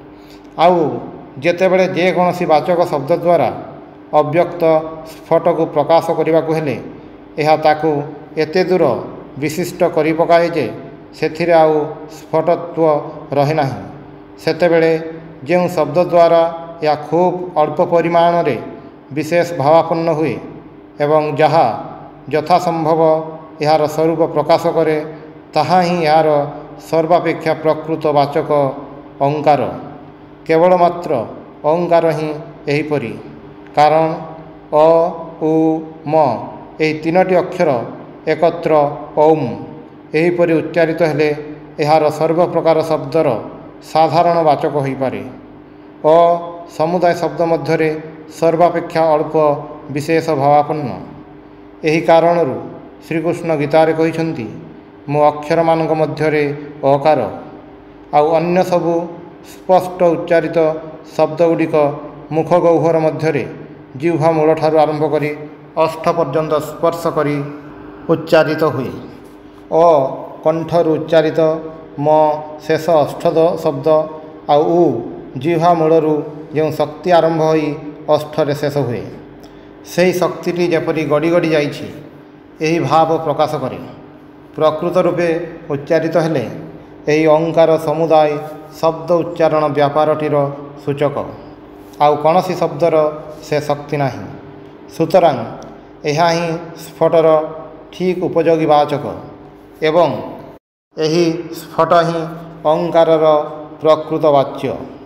ଆଉ ଯେତେବେଳେ ଯେକୌଣସି ବାଚକ ଶବ୍ଦ ଦ୍ୱାରା ଅବ୍ୟକ୍ତ ସ୍ଫଟକୁ ପ୍ରକାଶ କରିବାକୁ ହେଲେ ଏହା ତାକୁ ଏତେ ଦୂର ବିଶିଷ୍ଟ କରିପକାଏ ଯେ ସେଥିରେ ଆଉ ସ୍ଫଟତ୍ଵ ରହେ ନାହିଁ। ସେତେବେଳେ ଯେଉଁ ଶବ୍ଦ ଦ୍ୱାରା ଏହା ଖୁବ୍ ଅଳ୍ପ ପରିମାଣରେ ବିଶେଷ ଭାବାପନ୍ନ ହୁଏ ଏବଂ ଯାହା ଯଥାସମ୍ଭବ ଏହାର ସ୍ୱରୂପ ପ୍ରକାଶ କରେ, ତାହା ହିଁ ଏହାର ସର୍ବାପେକ୍ଷା ପ୍ରକୃତ ବାଚକ ଓଁକାର। କେବଳ ମାତ୍ର ଓଁକାର ହିଁ ଏହିପରି, କାରଣ ଅ, ଉ, ମ ଏହି ତିନୋଟି ଅକ୍ଷର ଏକତ୍ର ଓମ୍ ଏହିପରି ଉଚ୍ଚାରିତ ହେଲେ ଏହାର ସର୍ବପ୍ରକାର ଶବ୍ଦର ସାଧାରଣ ବାଚକ ହୋଇପାରେ। ଅ ସମୁଦାୟ ଶବ୍ଦ ମଧ୍ୟରେ ସର୍ବାପେକ୍ଷା ଅଳ୍ପ ବିଶେଷ ଭାବାପନ୍ନ। ଏହି କାରଣରୁ ଶ୍ରୀକୃଷ୍ଣ ଗୀତାରେ କହିଛନ୍ତି, ମୁଁ ଅକ୍ଷରମାନଙ୍କ ମଧ୍ୟରେ ଅକାର, ଆଉ ଅନ୍ୟ ସବୁ ସ୍ପଷ୍ଟ ଉଚ୍ଚାରିତ ଶବ୍ଦଗୁଡ଼ିକ ମୁଖ ଗହ୍ୱର ମଧ୍ୟରେ ଜିହ୍ୱା ମୂଳଠାରୁ ଆରମ୍ଭ କରି ଅସ୍ଥ ପର୍ଯ୍ୟନ୍ତ ସ୍ପର୍ଶ କରି ଉଚ୍ଚାରିତ ହୁଏ। ଅ କଣ୍ଠରୁ ଉଚ୍ଚାରିତ, ମ ଶେଷ ଅଷ୍ଠଦ ଶବ୍ଦ, ଆଉ ଉ ଜିହ୍ୱା ମୂଳରୁ ଯେଉଁ ଶକ୍ତି ଆରମ୍ଭ ହୋଇ ଅଷ୍ଠରେ ଶେଷ ହୁଏ, ସେହି ଶକ୍ତିଟି ଯେପରି ଗଡ଼ି ଗଡ଼ି ଯାଇଛି, ଏହି ଭାବ ପ୍ରକାଶ କରେ। ପ୍ରକୃତ ରୂପେ ଉଚ୍ଚାରିତ ହେଲେ ଏହି ଓଙ୍କାର ସମୁଦାୟ ଶବ୍ଦ ଉଚ୍ଚାରଣ ବ୍ୟାପାରଟିର ସୂଚକ। ଆଉ କୌଣସି ଶବ୍ଦର ସେ ଶକ୍ତି ନାହିଁ। ସୁତରାଂ ଏହା ହିଁ ସ୍ଫୋଟର ଠିକ୍ ଉପଯୋଗୀ ବାଚକ ଏବଂ ଏହି ସ୍ଫୋଟ ହିଁ ଓଙ୍କାରର ପ୍ରକୃତ ବାଚ୍ୟ।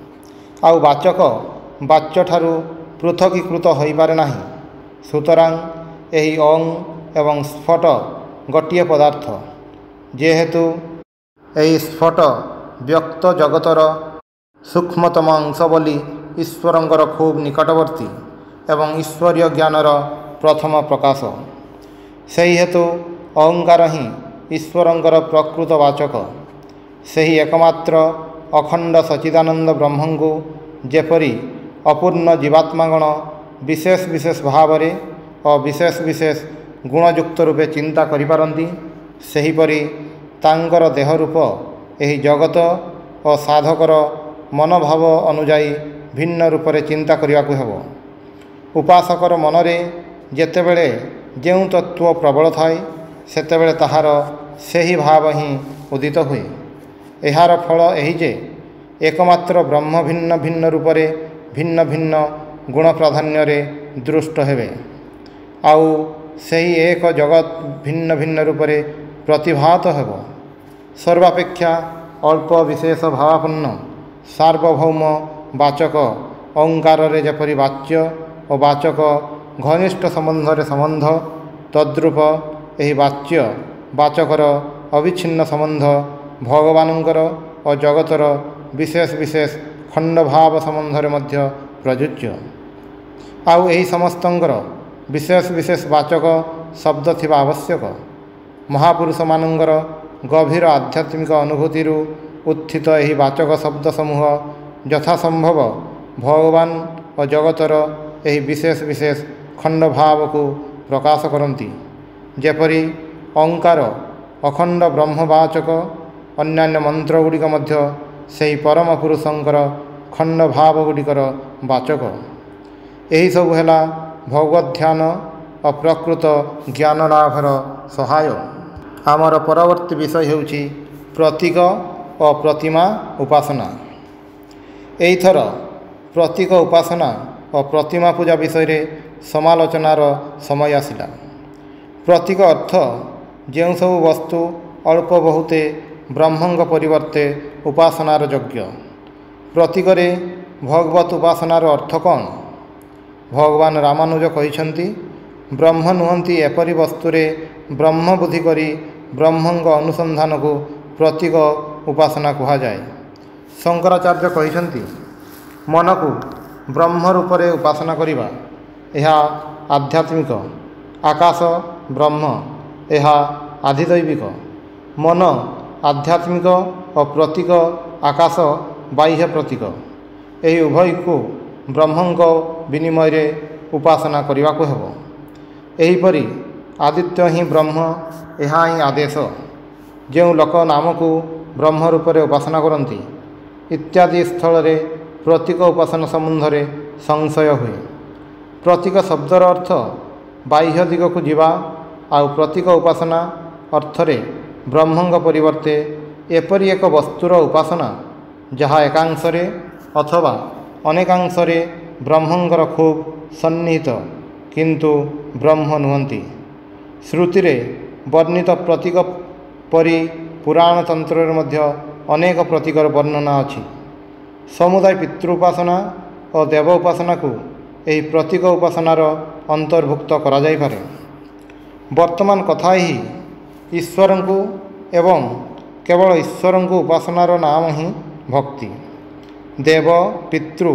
ଆଉ ବାଚକ ବାଚ୍ୟଠାରୁ ପୃଥକୀକୃତ ହୋଇପାରେ ନାହିଁ। ସୁତରାଂ ଏହି ଓଂ ଏବଂ ସ୍ଫୋଟ ଗୋଟିଏ ପଦାର୍ଥ। ଯେହେତୁ ଏହି ସ୍ଫୋଟ ବ୍ୟକ୍ତ ଜଗତର ସୂକ୍ଷ୍ମତମ ଅଂଶ ବୋଲି ଈଶ୍ୱରଙ୍କର ଖୁବ୍ ନିକଟବର୍ତ୍ତୀ ଏବଂ ଈଶ୍ୱରୀୟ ଜ୍ଞାନର ପ୍ରଥମ ପ୍ରକାଶ, ସେହି ହେତୁ ଓଙ୍କାର ହିଁ ଈଶ୍ୱରଙ୍କର ପ୍ରକୃତ ବାଚକ। ସେହି ଏକମାତ୍ର ଅଖଣ୍ଡ ସଚ୍ଚିଦାନନ୍ଦ ବ୍ରହ୍ମଙ୍କୁ ଯେପରି ଅପୂର୍ଣ୍ଣ ଜୀବାତ୍ମାଗଣ ବିଶେଷ ବିଶେଷ ଭାବରେ ଓ ବିଶେଷ ବିଶେଷ ଗୁଣଯୁକ୍ତ ରୂପେ ଚିନ୍ତା କରିପାରନ୍ତି, ସେହିପରି ତାଙ୍କର ଦେହ ରୂପ ଏହି ଜଗତ ଓ ସାଧକର ମନୋଭାବ ଅନୁଯାୟୀ ଭିନ୍ନ ରୂପରେ ଚିନ୍ତା କରିବାକୁ ହେବ। ଉପାସକର ମନରେ ଯେତେବେଳେ ଯେଉଁ ତତ୍ତ୍ୱ ପ୍ରବଳ ଥାଏ, ସେତେବେଳେ ତାହାର ସେହି ଭାବ ହିଁ ଉଦିତ ହୁଏ। ଏହାର ଫଳ ଏହି ଯେ ଏକମାତ୍ର ବ୍ରହ୍ମ ଭିନ୍ନ ଭିନ୍ନ ରୂପରେ ଭିନ୍ନ ଭିନ୍ନ ଗୁଣ ପ୍ରାଧାନ୍ୟରେ ଦୃଷ୍ଟ ହେବେ, ଆଉ ସେହି ଏକ ଜଗତ ଭିନ୍ନ ଭିନ୍ନ ରୂପରେ ପ୍ରତିଭାତ ହେବ। ସର୍ବାପେକ୍ଷା ଅଳ୍ପ ବିଶେଷ ଭାବାପନ୍ନ ସାର୍ବଭୌମ ବାଚକ ଓଙ୍କାରରେ ଯେପରି ବାଚ୍ୟ ଓ ବାଚକ ଘନିଷ୍ଠ ସମ୍ବନ୍ଧରେ ସମ୍ବନ୍ଧ, ତଦ୍ରୂପ ଏହି ବାଚ୍ୟ ବାଚକର ଅବିଚ୍ଛିନ୍ନ ସମ୍ବନ୍ଧ ଭଗବାନଙ୍କର ଓ ଜଗତର ବିଶେଷ ବିଶେଷ ଖଣ୍ଡଭାବ ସମ୍ବନ୍ଧରେ ମଧ୍ୟ ପ୍ରଯୁଜ୍ୟ। ଆଉ ଏହି ସମସ୍ତଙ୍କର ବିଶେଷ ବିଶେଷ ବାଚକ ଶବ୍ଦ ଥିବା ଆବଶ୍ୟକ। ମହାପୁରୁଷମାନଙ୍କର ଗଭୀର ଆଧ୍ୟାତ୍ମିକ ଅନୁଭୂତିରୁ ଉତ୍ଥିତ ଏହି ବାଚକ ଶବ୍ଦ ସମୂହ ଯଥାସମ୍ଭବ ଭଗବାନ ଓ ଜଗତର ଏହି ବିଶେଷ ବିଶେଷ ଖଣ୍ଡଭାବକୁ ପ୍ରକାଶ କରନ୍ତି। ଯେପରି ଓଙ୍କାର ଅଖଣ୍ଡ ବ୍ରହ୍ମବାଚକ, ଅନ୍ୟାନ୍ୟ ମନ୍ତ୍ରଗୁଡ଼ିକ ମଧ୍ୟ ସେହି ପରମ ପୁରୁଷଙ୍କର ଖଣ୍ଡଭାବ ଗୁଡ଼ିକର ବାଚକ। ଏହିସବୁ ହେଲା ଭଗବତ୍ ଧ୍ୟାନ ଓ ପ୍ରକୃତ ଜ୍ଞାନ ଲାଭର ସହାୟ। ଆମର ପରବର୍ତ୍ତୀ ବିଷୟ ହେଉଛି ପ୍ରତୀକ ଓ ପ୍ରତିମା ଉପାସନା। ଏଇଥର ପ୍ରତୀକ ଉପାସନା ଓ ପ୍ରତିମା ପୂଜା ବିଷୟରେ ସମାଲୋଚନାର ସମୟ ଆସିଲା। ପ୍ରତୀକ ଅର୍ଥ ଯେଉଁ ସବୁ ବସ୍ତୁ ଅଳ୍ପ ବହୁତେ ବ୍ରହ୍ମଙ୍କ ପରିବର୍ତ୍ତେ ଉପାସନାର ଯୋଗ୍ୟ। ପ୍ରତୀକରେ ଭଗବତ ଉପାସନାର ଅର୍ଥ କ'ଣ? ଭଗବାନ ରାମାନୁଜ କହିଛନ୍ତି, ବ୍ରହ୍ମ ନୁହନ୍ତି ଏପରି ବସ୍ତୁରେ ବ୍ରହ୍ମ ବୁଦ୍ଧି କରି ବ୍ରହ୍ମଙ୍କ ଅନୁସନ୍ଧାନକୁ ପ୍ରତୀକ ଉପାସନା କୁହାଯାଏ। ଶଙ୍କରାଚାର୍ଯ୍ୟ କହିଛନ୍ତି, ମନକୁ ବ୍ରହ୍ମ ରୂପରେ ଉପାସନା କରିବା, ଏହା ଆଧ୍ୟାତ୍ମିକ। ଆକାଶ ବ୍ରହ୍ମ, ଏହା ଆଧିଦୈବିକ। ମନ ଆଧ୍ୟାତ୍ମିକ ଓ ପ୍ରତୀକ ଆକାଶ ବାହ୍ୟ ପ୍ରତୀକ, ଏହି ଉଭୟକୁ ବ୍ରହ୍ମଙ୍କ ବିନିମୟରେ ଉପାସନା କରିବାକୁ ହେବ। ଏହିପରି ଆଦିତ୍ୟ ହିଁ ବ୍ରହ୍ମ, ଏହା ହିଁ ଆଦେଶ। ଯେଉଁ ଲୋକ ନାମକୁ ବ୍ରହ୍ମ ରୂପରେ ଉପାସନା କରନ୍ତି ଇତ୍ୟାଦି ସ୍ଥଳରେ ପ୍ରତୀକ ଉପାସନା ସମ୍ବନ୍ଧରେ ସଂଶୟ ହୁଏ। ପ୍ରତୀକ ଶବ୍ଦର ଅର୍ଥ ବାହ୍ୟ ଦିଗକୁ ଯିବା, ଆଉ ପ୍ରତୀକ ଉପାସନା ଅର୍ଥରେ ବ୍ରହ୍ମଙ୍କ ପରିବର୍ତ୍ତେ ଏପରି ଏକ ବସ୍ତୁର ଉପାସନା ଯାହା ଏକାଂଶରେ ଅଥବା ଅନେକାଂଶରେ ବ୍ରହ୍ମଙ୍କର ଖୁବ୍ ସନ୍ନିହିତ କିନ୍ତୁ ବ୍ରହ୍ମ ନୁହନ୍ତି। ଶ୍ରୁତିରେ ବର୍ଣ୍ଣିତ ପ୍ରତୀକ ପରି ପୁରାଣ ତନ୍ତ୍ରରେ ମଧ୍ୟ ଅନେକ ପ୍ରତୀକର ବର୍ଣ୍ଣନା ଅଛି। ସମୁଦାୟ ପିତୃ ଉପାସନା ଓ ଦେବ ଉପାସନାକୁ ଏହି ପ୍ରତୀକ ଉପାସନାର ଅନ୍ତର୍ଭୁକ୍ତ କରାଯାଇପାରେ। ବର୍ତ୍ତମାନ କଥା ଏହି ଈଶ୍ୱରଙ୍କୁ ଏବଂ କେବଳ ଈଶ୍ୱରଙ୍କୁ ଉପାସନାର ନାମ ହିଁ ଭକ୍ତି। ଦେବ, ପିତୃ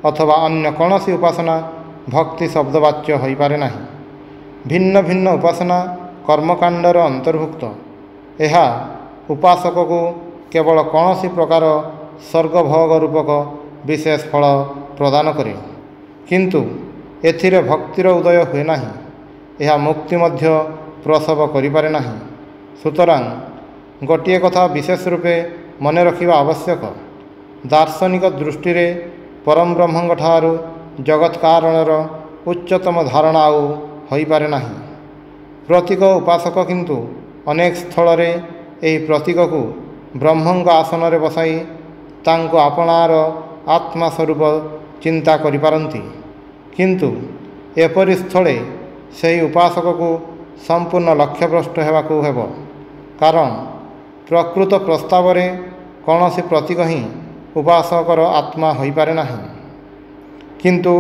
अथवा अन्य कौनसी उपासना भक्ति शब्दवाच्य हो पारे ना। भिन्न भिन्न उपासना कर्मकांडर अंतर्भुक्त। यह उपासक को केवल कौनसी प्रकार स्वर्ग भोग रूपक विशेष फल प्रदान करे, किंतु एथिरे भक्तिर उदय हुए ना। यह मुक्ति मध्य प्रसव करिपारे ना। सुतरां गोटे कथा विशेष रूपे मन रखिबा आवश्यक। दार्शनिक दृष्टि रे परम ब्रह्म ठारू जगत कारणर उच्चतम धारणा आउ होई पारे ना। प्रतीक उपासक किंतु अनेक स्थल रे एही प्रतीक को ब्रह्मंग आसन रे बसाई तांको आपणार आत्मा स्वरूप चिंता करि पारंती, किंतु एपरि स्थले सही उपासक को संपूर्ण लक्ष्यभ्रष्ट हेबाकू हेबो। कारण प्रकृत प्रस्ताव रे कौनसी प्रतीक ही उपासकर आत्मा होई पारे ना। किंतु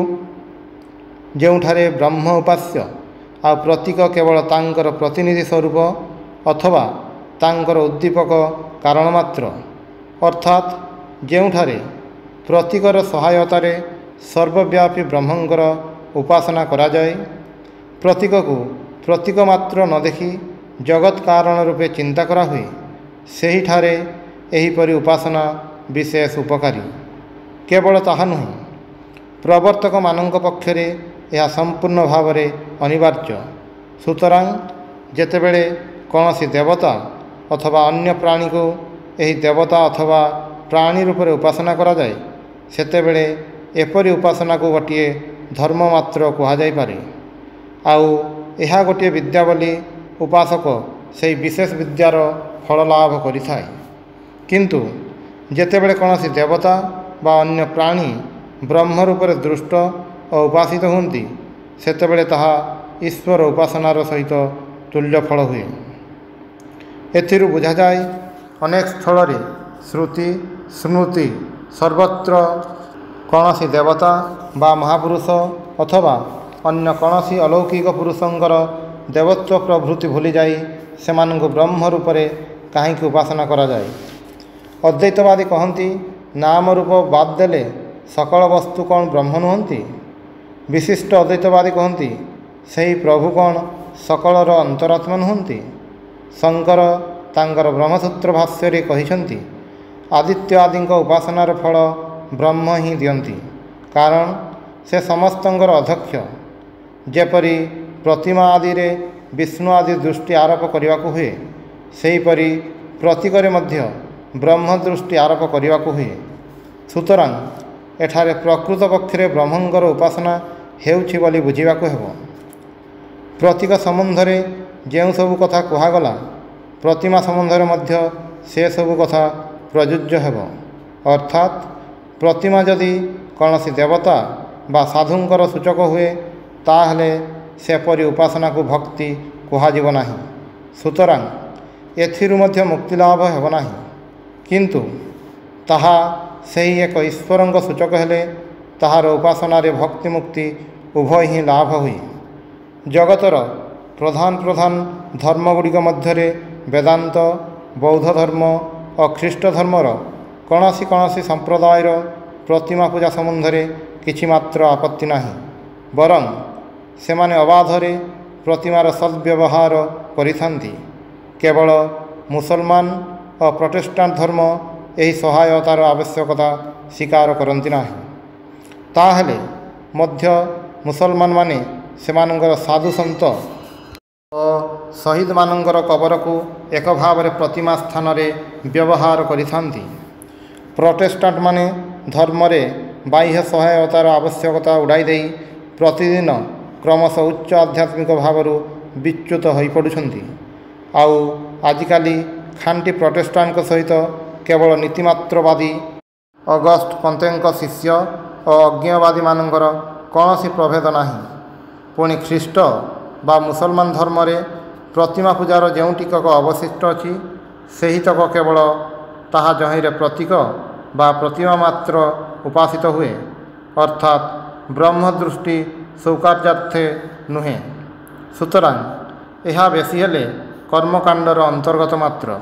ଯେଉଁଠାରେ ब्रह्म उपास्य आ प्रतीक केवल तांकर प्रतिनिधि स्वरूप अथवा तांकर उद्दीपक कारण मात्र, अर्थात ଯେଉଁଠାରେ प्रतीकर सहायतार सर्वव्यापी ब्रह्मंकर उपासना करा जाए, प्रतीक को प्रतीक मात्र न देखि जगत कारण रूपे चिंता करा हुए, सही ठारे एहीपरि उपासना विशेष उपकारी। केवल ताहा नुहे, प्रवर्तक मानक पक्षरे यह संपूर्ण भाव में अनिवार्य। सुतरां जेतेबेले कौनसी देवता अथवा अन्य प्राणी को यही देवता अथवा प्राणी रूप में उपासना करा जाए, सेतेबेले एपरि उपासना को गोटे धर्म मात्र कहा जाई पारे। आउ यह गोटे विद्या बोली उपासक से विशेष विद्यार फल लाभ करिथाए। किंतु जेतेबेले कौनसी देवता बा अन्य प्राणी ब्रह्म रूप में दृष्ट और उपासित होती, सेतेबेले ताहा ईश्वर उपासनार सहित तुल्य फल हुए। एथिरु बुझा जाए अनेक स्थल रे श्रुति स्मृति सर्वत्र कौनसी देवता बा महापुरुष अथवा अन्य कौनसी अलौकिक पुरुषंकर देवत्व प्रभृति भूली जाई सेमानंकु ब्रह्म रूप में कहीं उपासना करा जाए। अद्वैतवादी कहती नाम रूप बाद देले सकल वस्तु कौन ब्रह्म नुहंती। विशिष्ट अद्वैतवादी कहती सही प्रभु कौन सकलर अंतरात्मा नुहंती। शंकर तांकर ब्रह्मसूत्र भाष्य कहिसंती आदित्य आदि उपासनार फल ब्रह्म ही दियंती, कारण से समस्तंकर अध्यक्ष। जेपरी प्रतिमा आदि रे विष्णु आदि दृष्टि आरोप करने हुए, सेहीपरि प्रतीक मध्य ब्रह्म दृष्टि आरोप करने हुए। सुतरां एठारे प्रकृत पक्षरे ब्रह्मंकर उपासना हेउछि बोली बुझिबाकू हेबो। प्रतीक संबंधरे जेउ सबु कथा कुहागला, प्रतिमा संबंधरे मध्य से सबु कथा प्रयोज्य हेबो। अर्थात प्रतिमा जदि कौनसी देवता बा साधुंकर सूचक हुए, ताहले सेपरि उपासना को भक्ति कुहाजिब नाही। सुतरां एथिरु मध्य मुक्ति लाभ हेब नाही, किंतु ताहा सही एक ईश्वरंक सूचक हेले ताहार उपासनारे भक्ति मुक्ति उभय ही लाभ हुए। जगतर प्रधान प्रधान धर्मगुड़िक मध्यरे वेदांत बौद्ध धर्म और ख्रीष्ट धर्मर कौनसी कौनसी संप्रदायर प्रतिमा पूजा संबंधरे किछि मात्र आपत्ति नाही, बरं सेमाने अबाधरे प्रतिमार सद्व्यवहार करिथांती। केवल मुसलमान और प्रोटेस्टांट धर्म यही सहायतार आवश्यकता स्वीकार करती ना। ताहले मध्य मुसलमान माने सेमानंकर साधु संत और शहीद मानंकर कबर को एक भाव रे प्रतिमा स्थान रे व्यवहार करिथांती। प्रोटेस्टांट माने धर्म रे बाह्य सहायतार आवश्यकता उड़ाई देई प्रतिदिन क्रमश उच्च आध्यात्मिक भावरु विच्युत हो पड़ुछंती। आउ आजिकाली खांटी प्रोटेस्टांट सहित केवल नीतिमात्रवादी अगस्ट पंतेंक शिष्य और अज्ञवादी मानकर कौनसी प्रभेद नाही। पुणी ख्रीष्ट बा मुसलमान धर्म रे प्रतिमा पूजार जो टिकक अवशिष्ट अच्छी से तक केवल ताहा जहिरे प्रतीक बा प्रतिमा मात्र उपासित हुए, अर्थात ब्रह्म दृष्टि सौकार्यार्थे नुहे। सुतरां यह बेसी हेले कर्मकांडर अंतर्गत मात्र।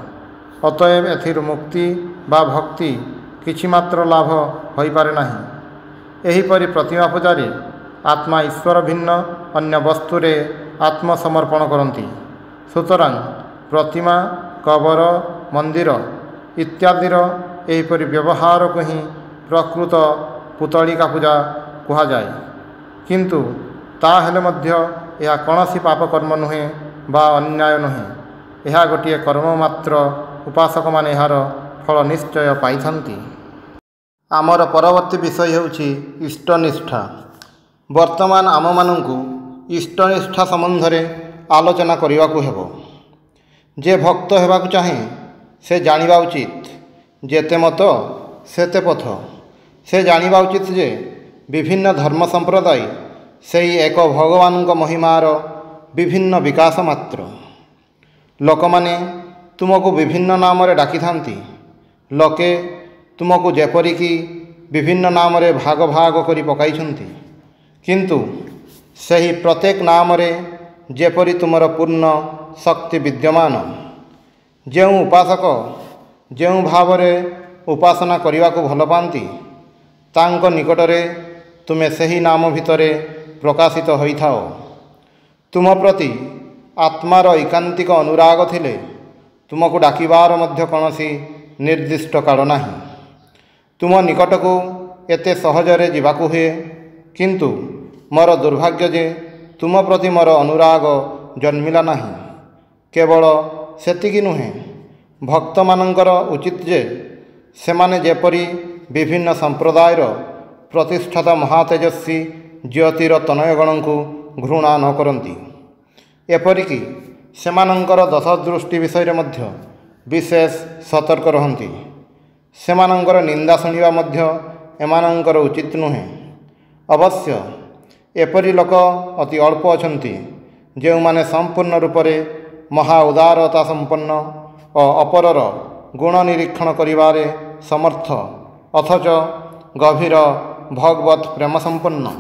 अतएव एथिर मुक्ति बा भक्ति किछि मात्र लाभ हो पारे नाही। एहीपरि प्रतिमा पूजारी आत्मा ईश्वर भिन्न अन्य वस्तुरे आत्मसमर्पण करती। सुतरां प्रतिमा कबर मंदिर इत्यादिर एहीपरि व्यवहार को ही प्रकृत पुतलिका पूजा कहा जाए। किंतु ताहेले मध्य यह कौनसी पाप कर्म नुहे बा अन्याय नुहे, यह गोटे कर्म मात्र। उपासक माने यार फल निश्चय पाइथांती। आमर परवर्ती विषय होउछि इष्टनिष्ठा। वर्तमान आम मानंकु इष्टनिष्ठा संबंध रे आलोचना करिवाकु हेबो। जे भक्त हेबाकु चाहे से जानिबा उचित जेते मत सेते पथ। से जानिबा उचित जे विभिन्न धर्म संप्रदाय सेई एक भगवान महिमार विभिन्न विकास मात्र। लोकमाने तुमको विभिन्न नाम रे डाकी थांती। लोके तुमको जेपरिकी विभिन्न नाम रे भाग भाग करी पकाइछंती, किंतु सही प्रत्येक नाम रे जेपरि तुमर पूर्ण शक्ति विद्यमान। जेउ उपासक जेउ भाव रे उपासना करिवाको भल पांती तांको निकटरे तुमे सही नाम भितरे प्रकाशित होइथाओ। तुम प्रति आत्मार एकांतिक अनुराग थिले तुमको डाकिबार मध्य कौनसी निर्दिष्ट काल नाही। तुम निकटको एते सहजरे जीवाकु हुए, किंतु मोर दुर्भाग्य जे तुम प्रति मोर अनुराग जन्मिला नाही। केवल सेतिकी नुहे, भक्त मानंकर उचित जे सेमाने जेपरि विभिन्न संप्रदायर प्रतिष्ठाता महातेजस्वी ज्योतिर तनयगण को घृणा न करती। एपरिकी सेमानंकर दशदृष्टि विषय मध्य विशेष सतर्क रहती। सेमानंकर निंदा शुणिबा मध्य एमानंकर उचित नुहे। अवश्य एपरि लोक अति अल्प अछंती जे माने संपूर्ण रूप से महा उदारता संपन्न और अपरर गुण निरीक्षण करिबारे समर्थ, अथच गभीर भगवत प्रेम संपन्न।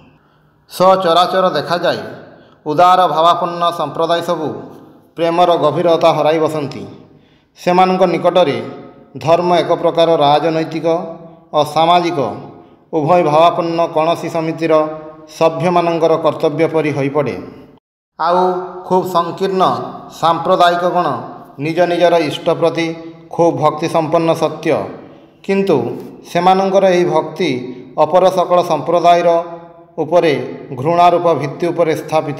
सचराचर देखा जाए उदार भावापन्न संप्रदाय सबू प्रेमर गभीरता हराई बसंती। सेमानंक निकटरे धर्म एक प्रकार राजनैतिक और सामाजिक उभय भावापन्न कौनसी समितिर सभ्य मानंकर कर्तव्य परि होई पड़े। आउ खूब संकीर्ण सांप्रदायिक गण निज निजर इष्ट प्रति खूब भक्ति संपन्न सत्य, किंतु सेमानंकर एही भक्ति अपर सकल संप्रदायर उपरे घृणारूप भित्ति उपरे स्थापित।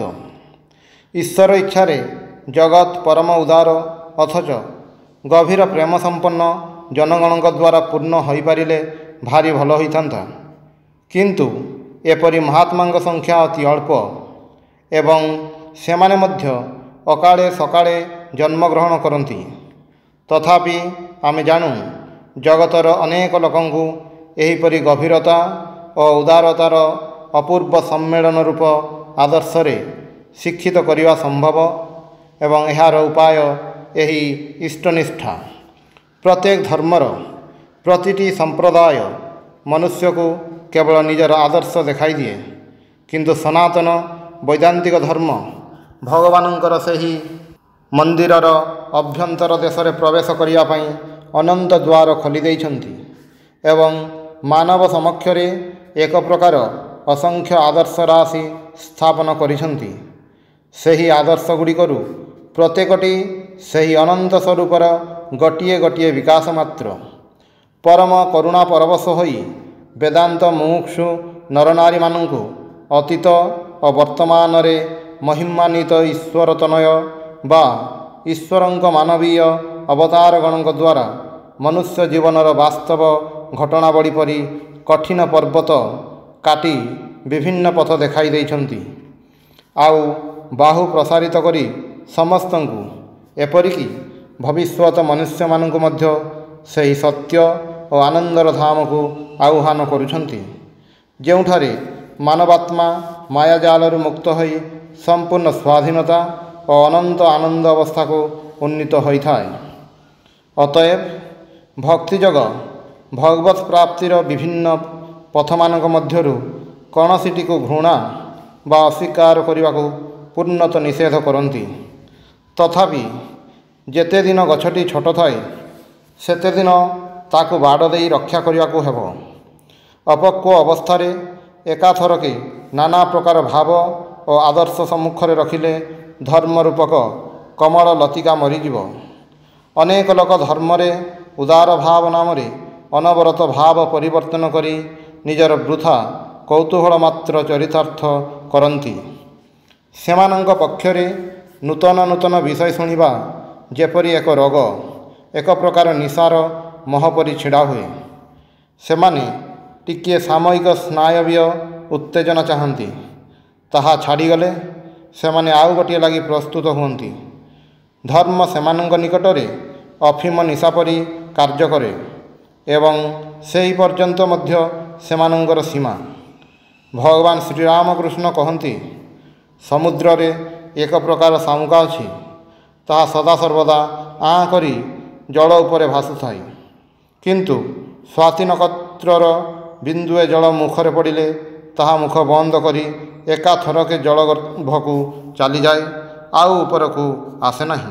ईश्वर इच्छारे जगत परम उदार अथच गभीर प्रेम संपन्न जनगणों द्वारा पूर्ण हो पारिले भारी भल होइथांता। किंतु एपरि महात्मांग संख्या अति अल्प एवं सेमाने मध्य अकाले सकाले जन्मग्रहण करती। तथापि आमे जानू जगतर अनेक लोकंकु एहीपरि गभीरता और उदारतार अपूर्व सम्मेलन रूप आदर्श रे शिक्षित करिवा संभव एवं एहार उपाय एही इष्टनिष्ठा। प्रत्येक धर्मर प्रतिटी संप्रदाय मनुष्य को केवल निजर आदर्श देखाई दिए, किंतु सनातन वैदांतिक धर्म भगवानंकर सही मंदिरर अभ्यंतर देश रे प्रवेश करिया पई अनंत द्वार खोली देइछंती एवं मानव समक्षरे एक प्रकार असंख्य आदर्श राशि स्थापन करिछंती। सही आदर्श गुड़िकरु प्रत्येकटी सही अनंत स्वरूपर गोटिए गोटिए विकास मात्र। परम करुणा परवश होई वेदांत मुमुक्षु नरनारी मानंकु अतीत और वर्तमान रे महिमान्वित ईश्वर तनय बा ईश्वरंक मानवीय अवतार गणों द्वारा मनुष्य जीवनर वास्तव घटनावली परि कठिन पर्वत काटी विभिन्न पथ देखाई देइछंती। आउ बाहु प्रसारित करी समस्तंकु एपरिकी भविष्यत मनुष्य मानंकु मध्य सही सत्य और आनंदर धाम को आह्वान करुछंती, जेउठारे मानवात्मा मायाजालरु मुक्त होई संपूर्ण स्वाधीनता और अनंत आनंद अवस्था को उन्नीत होइथाय। अतएव भक्ति जग भगवत प्राप्तिर विभिन्न पथमानक मध्यरु कौनसीटी को घृणा बा अस्वीकार करने को पूर्णत निषेध करती। तथापि जेते दिन गछटी छोट थाए सेते दिन ताकू बाड़ दे रक्षा करने को हेब। ଅପକ୍ୱ ଅବସ୍ଥାରେ ଏକାଥରକେ ନାନା ପ୍ରକାର ଭାବ ଓ ଆଦର୍ଶ ସମ୍ମୁଖରେ ରଖିଲେ ଧର୍ମ ରୂପକ କମଳ ଲତିକା ମରିଯିବ। ଅନେକ ଲୋକ ଧର୍ମରେ ଉଦାର ଭାବ ନାମରେ ଅନବରତ ଭାବ ପରିବର୍ତ୍ତନ କରି ନିଜର ବୃଥା କୌତୂହଳ ମାତ୍ର ଚରିତାର୍ଥ କରନ୍ତି। ସେମାନଙ୍କ ପକ୍ଷରେ ନୂତନ ନୂତନ ବିଷୟ ଶୁଣିବା ଯେପରି ଏକ ରୋଗ, ଏକ ପ୍ରକାର ନିଶାର ମହ ପରି ଛିଡ଼ା ହୁଏ। ସେମାନେ ଟିକିଏ ସାମୟିକ ସ୍ନାୟବୀୟ ଉତ୍ତେଜନା ଚାହାନ୍ତି, ତାହା ଛାଡ଼ିଗଲେ ସେମାନେ ଆଉ ଗୋଟିଏ ଲାଗି ପ୍ରସ୍ତୁତ ହୁଅନ୍ତି। ଧର୍ମ ସେମାନଙ୍କ ନିକଟରେ ଅଫିମ ନିଶା ପରି କାର୍ଯ୍ୟ କରେ ଏବଂ ସେହି ପର୍ଯ୍ୟନ୍ତ ମଧ୍ୟ ସେମାନଙ୍କର ସୀମା। ଭଗବାନ ଶ୍ରୀରାମକୃଷ୍ଣ କହନ୍ତି, ସମୁଦ୍ରରେ ଏକ ପ୍ରକାର ଶାମୁକା ଅଛି, ତାହା ସଦାସର୍ବଦା ଆଁ କରି ଜଳ ଉପରେ ଭାସୁଥାଏ, କିନ୍ତୁ ସ୍ୱାତି ନକ୍ଷତ୍ରର ବିନ୍ଦୁଏ ଜଳ ମୁଖରେ ପଡ଼ିଲେ ତାହା ମୁଖ ବନ୍ଦ କରି ଏକାଥରକେ ଜଳଗର୍ଭକୁ ଚାଲିଯାଏ, ଆଉ ଉପରକୁ ଆସେ ନାହିଁ।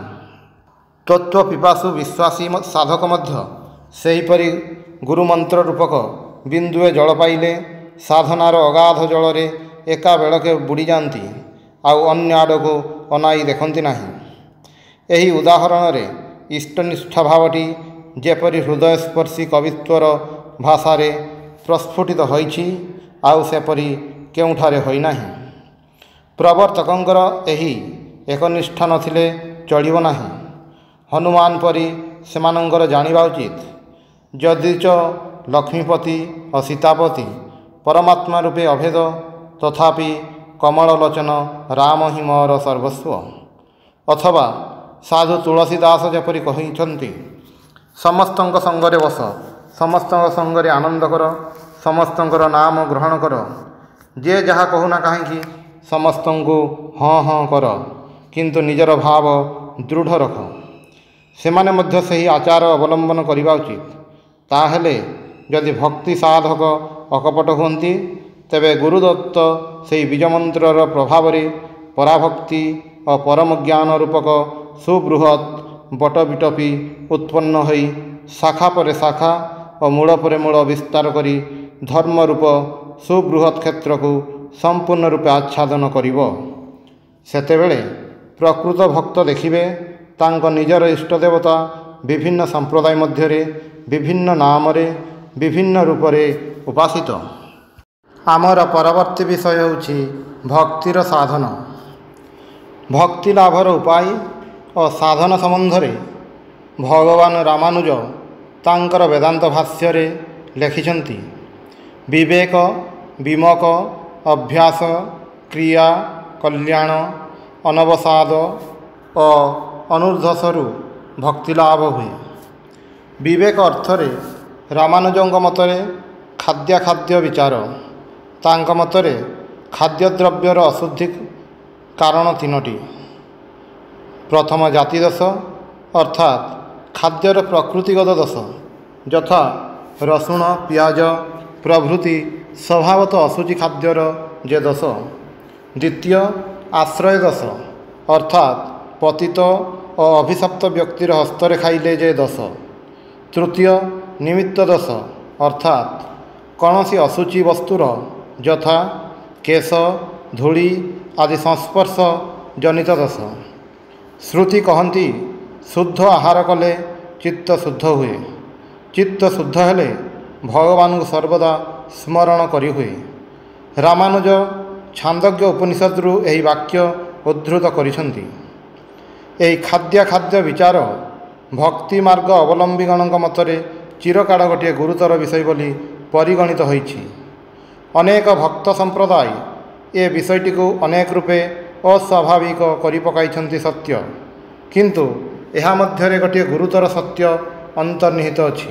ତତ୍ତ୍ୱ ପିପାସୁ ବିଶ୍ୱାସୀ ସାଧକ ମଧ୍ୟ ସେହିପରି ଗୁରୁମନ୍ତ୍ର ରୂପକ ବିନ୍ଦୁଏ ଜଳ ପାଇଲେ ସାଧନାର ଅଗାଧ ଜଳରେ ଏକାବେଳକେ ବୁଡ଼ିଯାଆନ୍ତି, ଆଉ ଅନ୍ୟ ଆଡ଼କୁ ଅନାଇ ଦେଖନ୍ତି ନାହିଁ। ଏହି ଉଦାହରଣରେ ଇଷ୍ଟନିଷ୍ଠା ଭାବଟି ଯେପରି ହୃଦୟସ୍ପର୍ଶୀ କବିତ୍ୱର ଭାଷାରେ ପ୍ରସ୍ଫୁଟିତ ହୋଇଛି, ଆଉ ସେପରି କେଉଁଠାରେ ହୋଇନାହିଁ। ପ୍ରବର୍ତ୍ତକଙ୍କର ଏହି ଏକନିଷ୍ଠା ନଥିଲେ ଚଳିବ ନାହିଁ। ହନୁମାନ ପରି ସେମାନଙ୍କର ଜାଣିବା ଉଚିତ, ଯଦିଚ ଲକ୍ଷ୍ମୀପତି ଓ ସୀତାପତି ପରମାତ୍ମା ରୂପେ ଅଭେଦ, ତଥାପି କମଳଲୋଚନ ରାମ ହିଁ ମୋର ସର୍ବସ୍ୱ। ଅଥବା ସାଧୁ ତୁଳସୀ ଦାସ ଯେପରି କହିଛନ୍ତି, ସମସ୍ତଙ୍କ ସଙ୍ଗରେ ବସ, ସମସ୍ତଙ୍କ ସଙ୍ଗରେ ଆନନ୍ଦ କର, ସମସ୍ତଙ୍କର ନାମ ଗ୍ରହଣ କର, ଯିଏ ଯାହା କହୁନା କାହିଁକି ସମସ୍ତଙ୍କୁ ହଁ ହଁ କର, କିନ୍ତୁ ନିଜର ଭାବ ଦୃଢ଼ ରଖ। ସେମାନେ ମଧ୍ୟ ସେହି ଆଚାର ଅବଲମ୍ବନ କରିବା ଉଚିତ। ତାହେଲେ ଯଦି ଭକ୍ତି ସାଧକ ଅକପଟ ହୁଅନ୍ତି, ତେବେ ଗୁରୁଦତ୍ତ ସେହି ବୀଜମନ୍ତ୍ରର ପ୍ରଭାବରେ ପରାଭକ୍ତି ଓ ପରମ ଜ୍ଞାନ ରୂପକ ସୁବୃହତ୍ ବଟବିଟପି ଉତ୍ପନ୍ନ ହୋଇ ଶାଖା ପରେ ଶାଖା ଓ ମୂଳ ପରେ ମୂଳ ବିସ୍ତାର କରି ଧର୍ମରୂପ ସୁବୃହତ୍ କ୍ଷେତ୍ରକୁ ସମ୍ପୂର୍ଣ୍ଣ ରୂପେ ଆଚ୍ଛାଦନ କରିବ। ସେତେବେଳେ ପ୍ରକୃତ ଭକ୍ତ ଦେଖିବେ ତାଙ୍କ ନିଜର ଇଷ୍ଟଦେବତା ବିଭିନ୍ନ ସମ୍ପ୍ରଦାୟ ମଧ୍ୟରେ ବିଭିନ୍ନ ନାମରେ ବିଭିନ୍ନ ରୂପରେ ଉପାସିତ। ଆମର ପରବର୍ତ୍ତୀ ବିଷୟ ହେଉଛି ଭକ୍ତିର ସାଧନ। ଭକ୍ତି ଲାଭର ଉପାୟ ଓ ସାଧନ ସମ୍ବନ୍ଧରେ ଭଗବାନ ରାମାନୁଜ ତାଙ୍କର ବେଦାନ୍ତ ଭାଷ୍ୟରେ ଲେଖିଛନ୍ତି, ବିବେକ, ବିମକ, ଅଭ୍ୟାସ, କ୍ରିୟା, କଲ୍ୟାଣ, ଅନବସାଦ ଓ ଅନୁର୍ଦ୍ଧସରୁ ଭକ୍ତିଲାଭ ହୁଏ। ବିବେକ ଅର୍ଥରେ ରାମାନୁଜଙ୍କ ମତରେ ଖାଦ୍ୟାଖାଦ୍ୟ ବିଚାର। ତାଙ୍କ ମତରେ ଖାଦ୍ୟଦ୍ରବ୍ୟର ଅଶୁଦ୍ଧି କାରଣ ତିନୋଟି। ପ୍ରଥମ ଜାତିଦୋଷ, ଅର୍ଥାତ୍ ଖାଦ୍ୟର ପ୍ରକୃତିଗତ ଦୋଷ, ଯଥା ରସୁଣ, ପିଆଜ ପ୍ରଭୃତି ସ୍ୱଭାବତଃ ଅଶୁଚି ଖାଦ୍ୟର ଯେ ଦୋଷ। ଦ୍ୱିତୀୟ ଆଶ୍ରୟ ଦୋଷ, ଅର୍ଥାତ୍ ପତିତ ଓ ଅଭିଶପ୍ତ ବ୍ୟକ୍ତିର ହସ୍ତରେ ଖାଇଲେ ଯେ ଦୋଷ। ତୃତୀୟ ନିମିତ୍ତ ଦୋଷ, ଅର୍ଥାତ୍ କୌଣସି ଅଶୁଚି ବସ୍ତୁର ଯଥା କେଶ, ଧୂଳି ଆଦି ସଂସ୍ପର୍ଶ ଜନିତ ଦୋଷ। ଶ୍ରୁତି କହନ୍ତି, ଶୁଦ୍ଧ ଆହାର କଲେ ଚିତ୍ତ ଶୁଦ୍ଧ ହୁଏ। ଚିତ୍ତ ଶୁଦ୍ଧ ହେଲେ ଭଗବାନଙ୍କୁ ସର୍ବଦା ସ୍ମରଣ କରିହୁଏ। ରାମାନୁଜ ଛାନ୍ଦୋଗ୍ୟ ଉପନିଷଦରୁ ଏହି ବାକ୍ୟ ଉଦ୍ଧୃତ କରିଛନ୍ତି। ଏହି ଖାଦ୍ୟାଖାଦ୍ୟ ବିଚାର ଭକ୍ତି ମାର୍ଗ ଅବଲମ୍ବୀଗଣଙ୍କ ମତରେ ଚିରକାଳ ଗୋଟିଏ ଗୁରୁତର ବିଷୟ ବୋଲି ପରିଗଣିତ ହୋଇଛି। ଅନେକ ଭକ୍ତ ସମ୍ପ୍ରଦାୟ ଏ ବିଷୟଟିକୁ ଅନେକ ରୂପେ ଅସ୍ୱାଭାବିକ କରି ପକାଇଛନ୍ତି ସତ୍ୟ, କିନ୍ତୁ ଏହା ମଧ୍ୟରେ ଗୋଟିଏ ଗୁରୁତର ସତ୍ୟ ଅନ୍ତର୍ନିହିତ ଅଛି।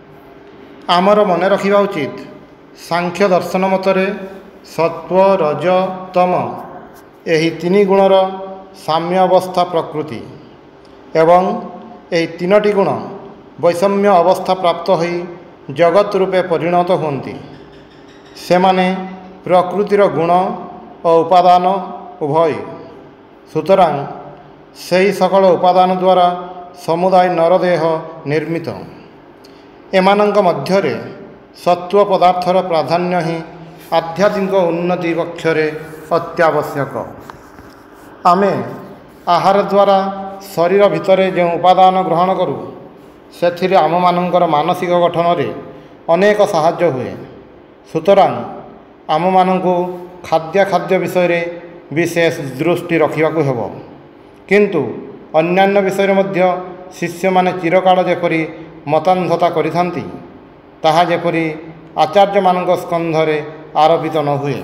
ଆମର ମନେ ରଖିବା ଉଚିତ, ସାଂଖ୍ୟ ଦର୍ଶନ ମତରେ ସତ୍ତ୍ୱ, ରଜ, ତମ ଏହି ତିନି ଗୁଣର ସାମ୍ୟାବସ୍ଥା ପ୍ରକୃତି ଏବଂ ଏହି ତିନୋଟି ଗୁଣ ବୈଷମ୍ୟ ଅବସ୍ଥା ପ୍ରାପ୍ତ ହୋଇ ଜଗତ ରୂପେ ପରିଣତ ହୁଅନ୍ତି। ସେମାନେ ପ୍ରକୃତିର ଗୁଣ ଓ ଉପାଦାନ ଉଭୟ। ସୁତରାଂ ସେହି ସକଳ ଉପାଦାନ ଦ୍ୱାରା ସମୁଦାୟ ନରଦେହ ନିର୍ମିତ। ଏମାନଙ୍କ ମଧ୍ୟରେ सत्व पदार्थर प्राधान्य ही आध्यात्मिक उन्नति पक्षरे अत्यावश्यक। आमे आहार द्वारा शरीर भितर जो उपादान ग्रहण करूँ से आम मानकर मानसिक गठन रे अनेक साहाय्य हुए। सुतरां आम मानकु खाद्य खाद्य विषय रे विशेष दृष्टि रखा हेब। किंतु अन्यान्य विषय मध्य शिष्य माने चिरकाल जेपरी मतान्धता करिथांती ताहा जेपरी आचार्य मानक स्कंधरे आरोपित न हुए।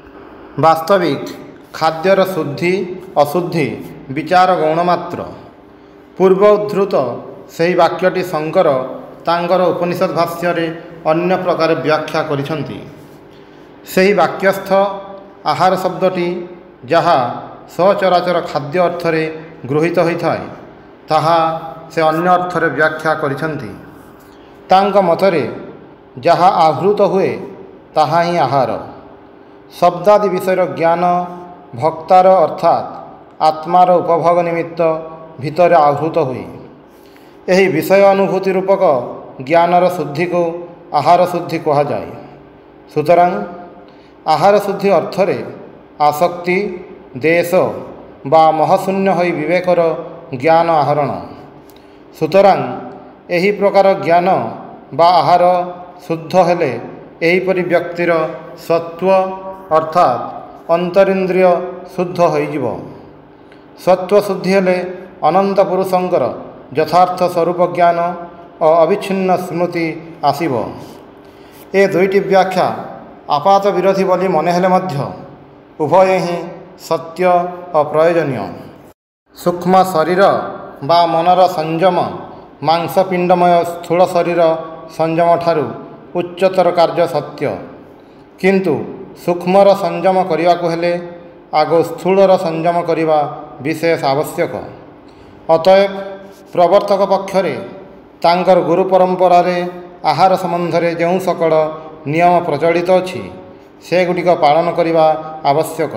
वास्तविक खाद्यर शुद्धि अशुद्धि विचार गौणमात्र। पूर्व उद्धृत सही वाक्यटी शंकर तांकर उपनिषद भाष्य अन्य प्रकार व्याख्या करिछंती। सही वाक्यस्थ आहार शब्दटी जहाँ सचराचर खाद्य अर्थरे गृहीत होता है ताहा से अन्य अर्थरे व्याख्या करिछंती। तांक मतरे जहाँ आहृत हुए ताहा ही आहार। शब्दादि विषय ज्ञान भक्तार अर्थात आत्मार उपभोग निमित्त भितर आहृत हुए। यही विषय अनुभूति रूपक ज्ञानर शुद्धि को आहार शुद्धि कहा जाए। सुतरां आहार शुद्धि अर्थरे आसक्ति देश बा महशून्य होई विवेकर ज्ञान आहरण। सुतरां एही प्रकार ज्ञान बा आहार शुद्ध हेले एहीपरि व्यक्तिर सत्व अर्थात अंतरिंद्रिय शुद्ध होइजिव। सत्व शुद्धि हेले अनंत पुरुषंकर यथार्थ स्वरूप ज्ञान और अविच्छिन्न स्मृति आसिब। ए दुईटी व्याख्या आपात विरोधी बोली मन हेले मध्य उभय ही सत्य और प्रयोजनीय। सूक्ष्म शरीर बा मनर संयम मांसपिंडमय स्थूल शरीर संयम ठारू उच्चतर कार्य सत्य। किंतु सूक्ष्मर संयम करने को हेले आगो स्थूलर संयम करने विशेष आवश्यक। अतएव प्रवर्तक पक्षरे तांकर गुरु परंपरा रे आहार संबंधरे जो सकल नियम प्रचलित अच्छी से गुड़िक पालन करने आवश्यक।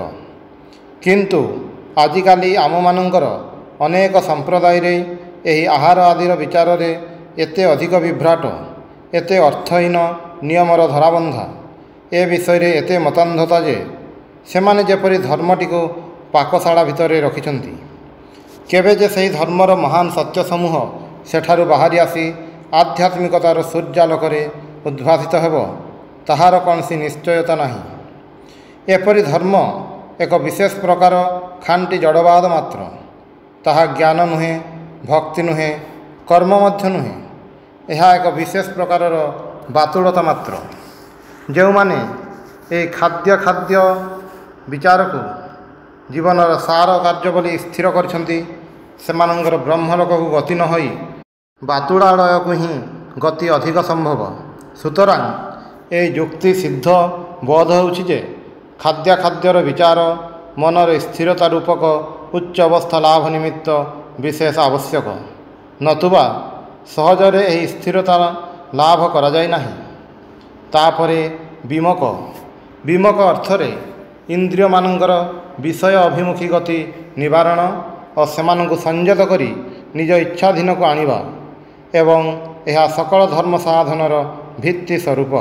किंतु आजिकाली आम मानकर अनेक संप्रदाय रे एही आहार आदिर विचार रे एते अधिक विभ्राट एते अर्थहीन नियमर धराबंधा ए विषय रे एते मतान्धता जे सेमाने जेपरि धर्मटी को पाकशाला भितर रखिछंती। केबे जे सही धर्मर महान सत्य समूह सेठारु बाहरी आसी आध्यात्मिकतार सूर्यालोकरे उद्भासित हेब ताहार कौनसी निश्चयता नाही। एपरि धर्म एक विशेष प्रकार खांटी जड़वाद मात्र। ताहा ज्ञान नुहे भक्ति नुहे कर्म मध्य नुहे। यह एक विशेष प्रकार बातुड़ता मात्र। जो माने ए खाद्य खाद्य विचार को जीवनर सार कार्य बोली स्थिर करछंती सेमानंगर ब्रह्मलोक को गति न होई बातुड़ालय को ही गति अधिक संभव। सुतरां ए युक्ति सिद्ध बोध होउछि जे खाद्य खाद्यर विचार मनर स्थिरता रूपक उच्च अवस्था लाभ निमित्त विशेष आवश्यक। नतुबा सहजरे एही स्थिरता लाभ करा जाय नाही। तापरे विमक विमक अर्थरे इंद्रिय मानंकर विषय अभिमुखी गति निवारण और सेमानंकु संयत करी निज इच्छाधीन को आनिबा एवं यह सकल धर्म साधनर भित्ति स्वरूप।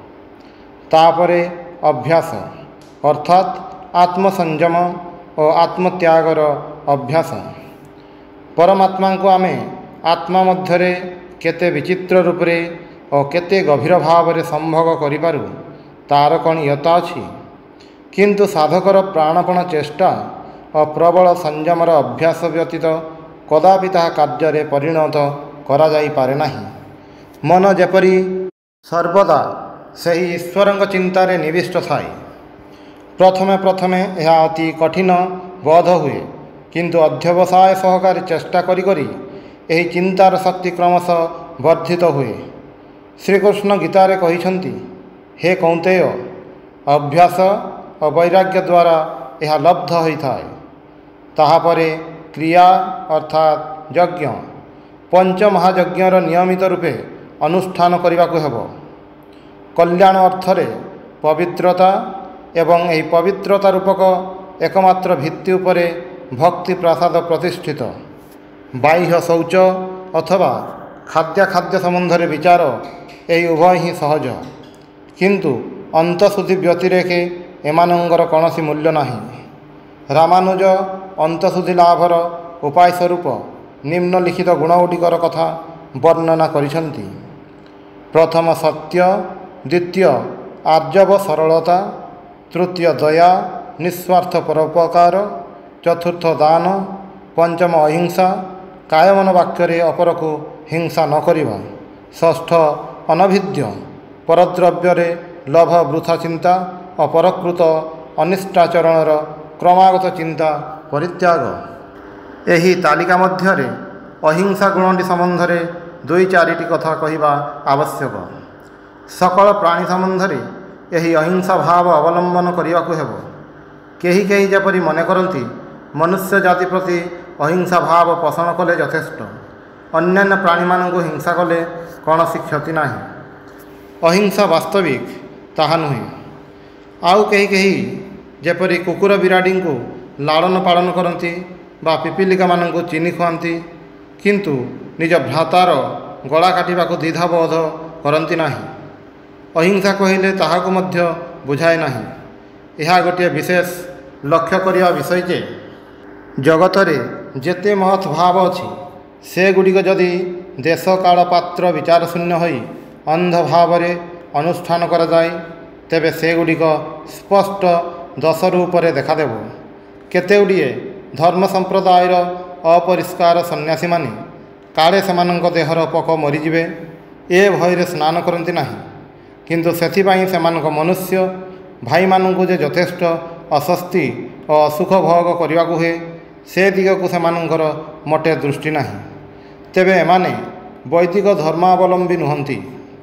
तापरे अभ्यास अर्थात आत्मसंयम और आत्मत्यागर अभ्यास। परमात्मा को आमे आत्मा मध्यरे केते विचित्र रूपरे और केते गभीर भाव रे संभोग करिपारु तार कौन यता अछि। किंतु साधकर प्राणपण चेष्टा और प्रबल संयमर अभ्यास व्यतीत कदापि ताहा कार्य परिणत करा जाई पारे नाही। मन जेपरी सर्वदा सही ईश्वरंक चिंतारे निविष्ट थाए। प्रथमे प्रथमे यह अति कठिन बोध हुए किंतु अध्यवसाय सहकारी चेष्टा करी करी यही चिंतार शक्ति क्रमशः वर्धित हुए। श्रीकृष्ण गीतारे कहिछंती हे कौंतेय अभ्यास और वैराग्य द्वारा यह लब्ध होता है। ताहापरे क्रिया अर्थात यज्ञ पंच महायज्ञर नियमित रूपे अनुष्ठान करने को हेब। कल्याण अर्थरे पवित्रता एवं यही पवित्रता रूपक एकमात्र भित्ति उपरे भक्ति प्रसाद प्रतिष्ठित। बाह्य शौच अथवा खाद्य खाद्य संबंध विचार यही उभय ही सहज। କିନ୍ତୁ ଅନ୍ତଃଶୁଦ୍ଧି ବ୍ୟତିରେକେ ଏମାନଙ୍କର କୌଣସି ମୂଲ୍ୟ ନାହିଁ। ରାମାନୁଜ ଅନ୍ତଃଶୁଦ୍ଧି ଲାଭର ଉପାୟ ସ୍ୱରୂପ ନିମ୍ନଲିଖିତ ଗୁଣଗୁଡ଼ିକର କଥା ବର୍ଣ୍ଣନା କରିଛନ୍ତି। ପ୍ରଥମ ସତ୍ୟ, ଦ୍ୱିତୀୟ ଆର୍ଜବ ସରଳତା, ତୃତୀୟ ଦୟା ନିଃସ୍ୱାର୍ଥ ପରୋପକାର, ଚତୁର୍ଥ ଦାନ, ପଞ୍ଚମ ଅହିଂସା କାୟମନ ବାକ୍ୟରେ ଅପରକୁ ହିଂସା ନ କରିବା, ଷଷ୍ଠ ଅନଭିଦ୍ୟ ପରଦ୍ରବ୍ୟରେ ଲୋଭ ବୃଥା ଚିନ୍ତା, ଅପରକୃତ ଅନିଷ୍ଟାଚରଣର କ୍ରମାଗତ ଚିନ୍ତା ପରିତ୍ୟାଗ। ଏହି ତାଲିକା ମଧ୍ୟରେ ଅହିଂସା ଗୁଣଟି ସମ୍ବନ୍ଧରେ ଦୁଇ ଚାରିଟି କଥା କହିବା ଆବଶ୍ୟକ। ସକଳ ପ୍ରାଣୀ ସମ୍ବନ୍ଧରେ ଏହି ଅହିଂସା ଭାବ ଅବଲମ୍ବନ କରିବାକୁ ହେବ। କେହି କେହି ଯେପରି ମନେ କରନ୍ତି ମନୁଷ୍ୟ ଜାତି ପ୍ରତି ଅହିଂସା ଭାବ ପୋଷଣ କଲେ ଯଥେଷ୍ଟ, ଅନ୍ୟାନ୍ୟ ପ୍ରାଣୀମାନଙ୍କୁ ହିଂସା କଲେ କୌଣସି କ୍ଷତି ନାହିଁ। ଅହିଂସା ବାସ୍ତବିକ ତାହା ନୁହେଁ। ଆଉ କେହି କେହି ଯେପରି କୁକୁର ବିରାଡ଼ିଙ୍କୁ ଲାଳନ ପାଳନ କରନ୍ତି ବା ପିପିଲିକାମାନଙ୍କୁ ଚିନି ଖୁଆନ୍ତି, କିନ୍ତୁ ନିଜ ଭ୍ରାତାର ଗଳା କାଟିବାକୁ ଦ୍ୱିଧାବୋଧ କରନ୍ତି ନାହିଁ। ଅହିଂସା କହିଲେ ତାହାକୁ ମଧ୍ୟ ବୁଝାଏ ନାହିଁ। ଏହା ଗୋଟିଏ ବିଶେଷ ଲକ୍ଷ୍ୟ କରିବା ବିଷୟ ଯେ ଜଗତରେ ଯେତେ ମହତ୍ ଭାବ ଅଛି, ସେଗୁଡ଼ିକ ଯଦି ଦେଶ କାଳ ପାତ୍ର ବିଚାରଶୂନ୍ୟ ହୋଇ ଅନ୍ଧ ଭାବରେ ଅନୁଷ୍ଠାନ କରାଯାଏ, ତେବେ ସେଗୁଡ଼ିକ ସ୍ପଷ୍ଟ ଦୋଷ ରୂପରେ ଦେଖାଦେବ। କେତେଗୁଡ଼ିଏ ଧର୍ମ ସମ୍ପ୍ରଦାୟର ଅପରିଷ୍କାର ସନ୍ନ୍ୟାସୀମାନେ କାଳେ ସେମାନଙ୍କ ଦେହର ପୋକ ମରିଯିବେ ଏ ଭୟରେ ସ୍ନାନ କରନ୍ତି ନାହିଁ, କିନ୍ତୁ ସେଥିପାଇଁ ସେମାନଙ୍କ ମନୁଷ୍ୟ ଭାଇମାନଙ୍କୁ ଯେ ଯଥେଷ୍ଟ ଅସ୍ୱସ୍ତି ଓ ଅସୁଖ ଭୋଗ କରିବାକୁ ହୁଏ, ସେ ଦିଗକୁ ସେମାନଙ୍କର ମୋଟେ ଦୃଷ୍ଟି ନାହିଁ। ତେବେ ଏମାନେ ବୈଦିକ ଧର୍ମାବଲମ୍ବୀ ନୁହନ୍ତି।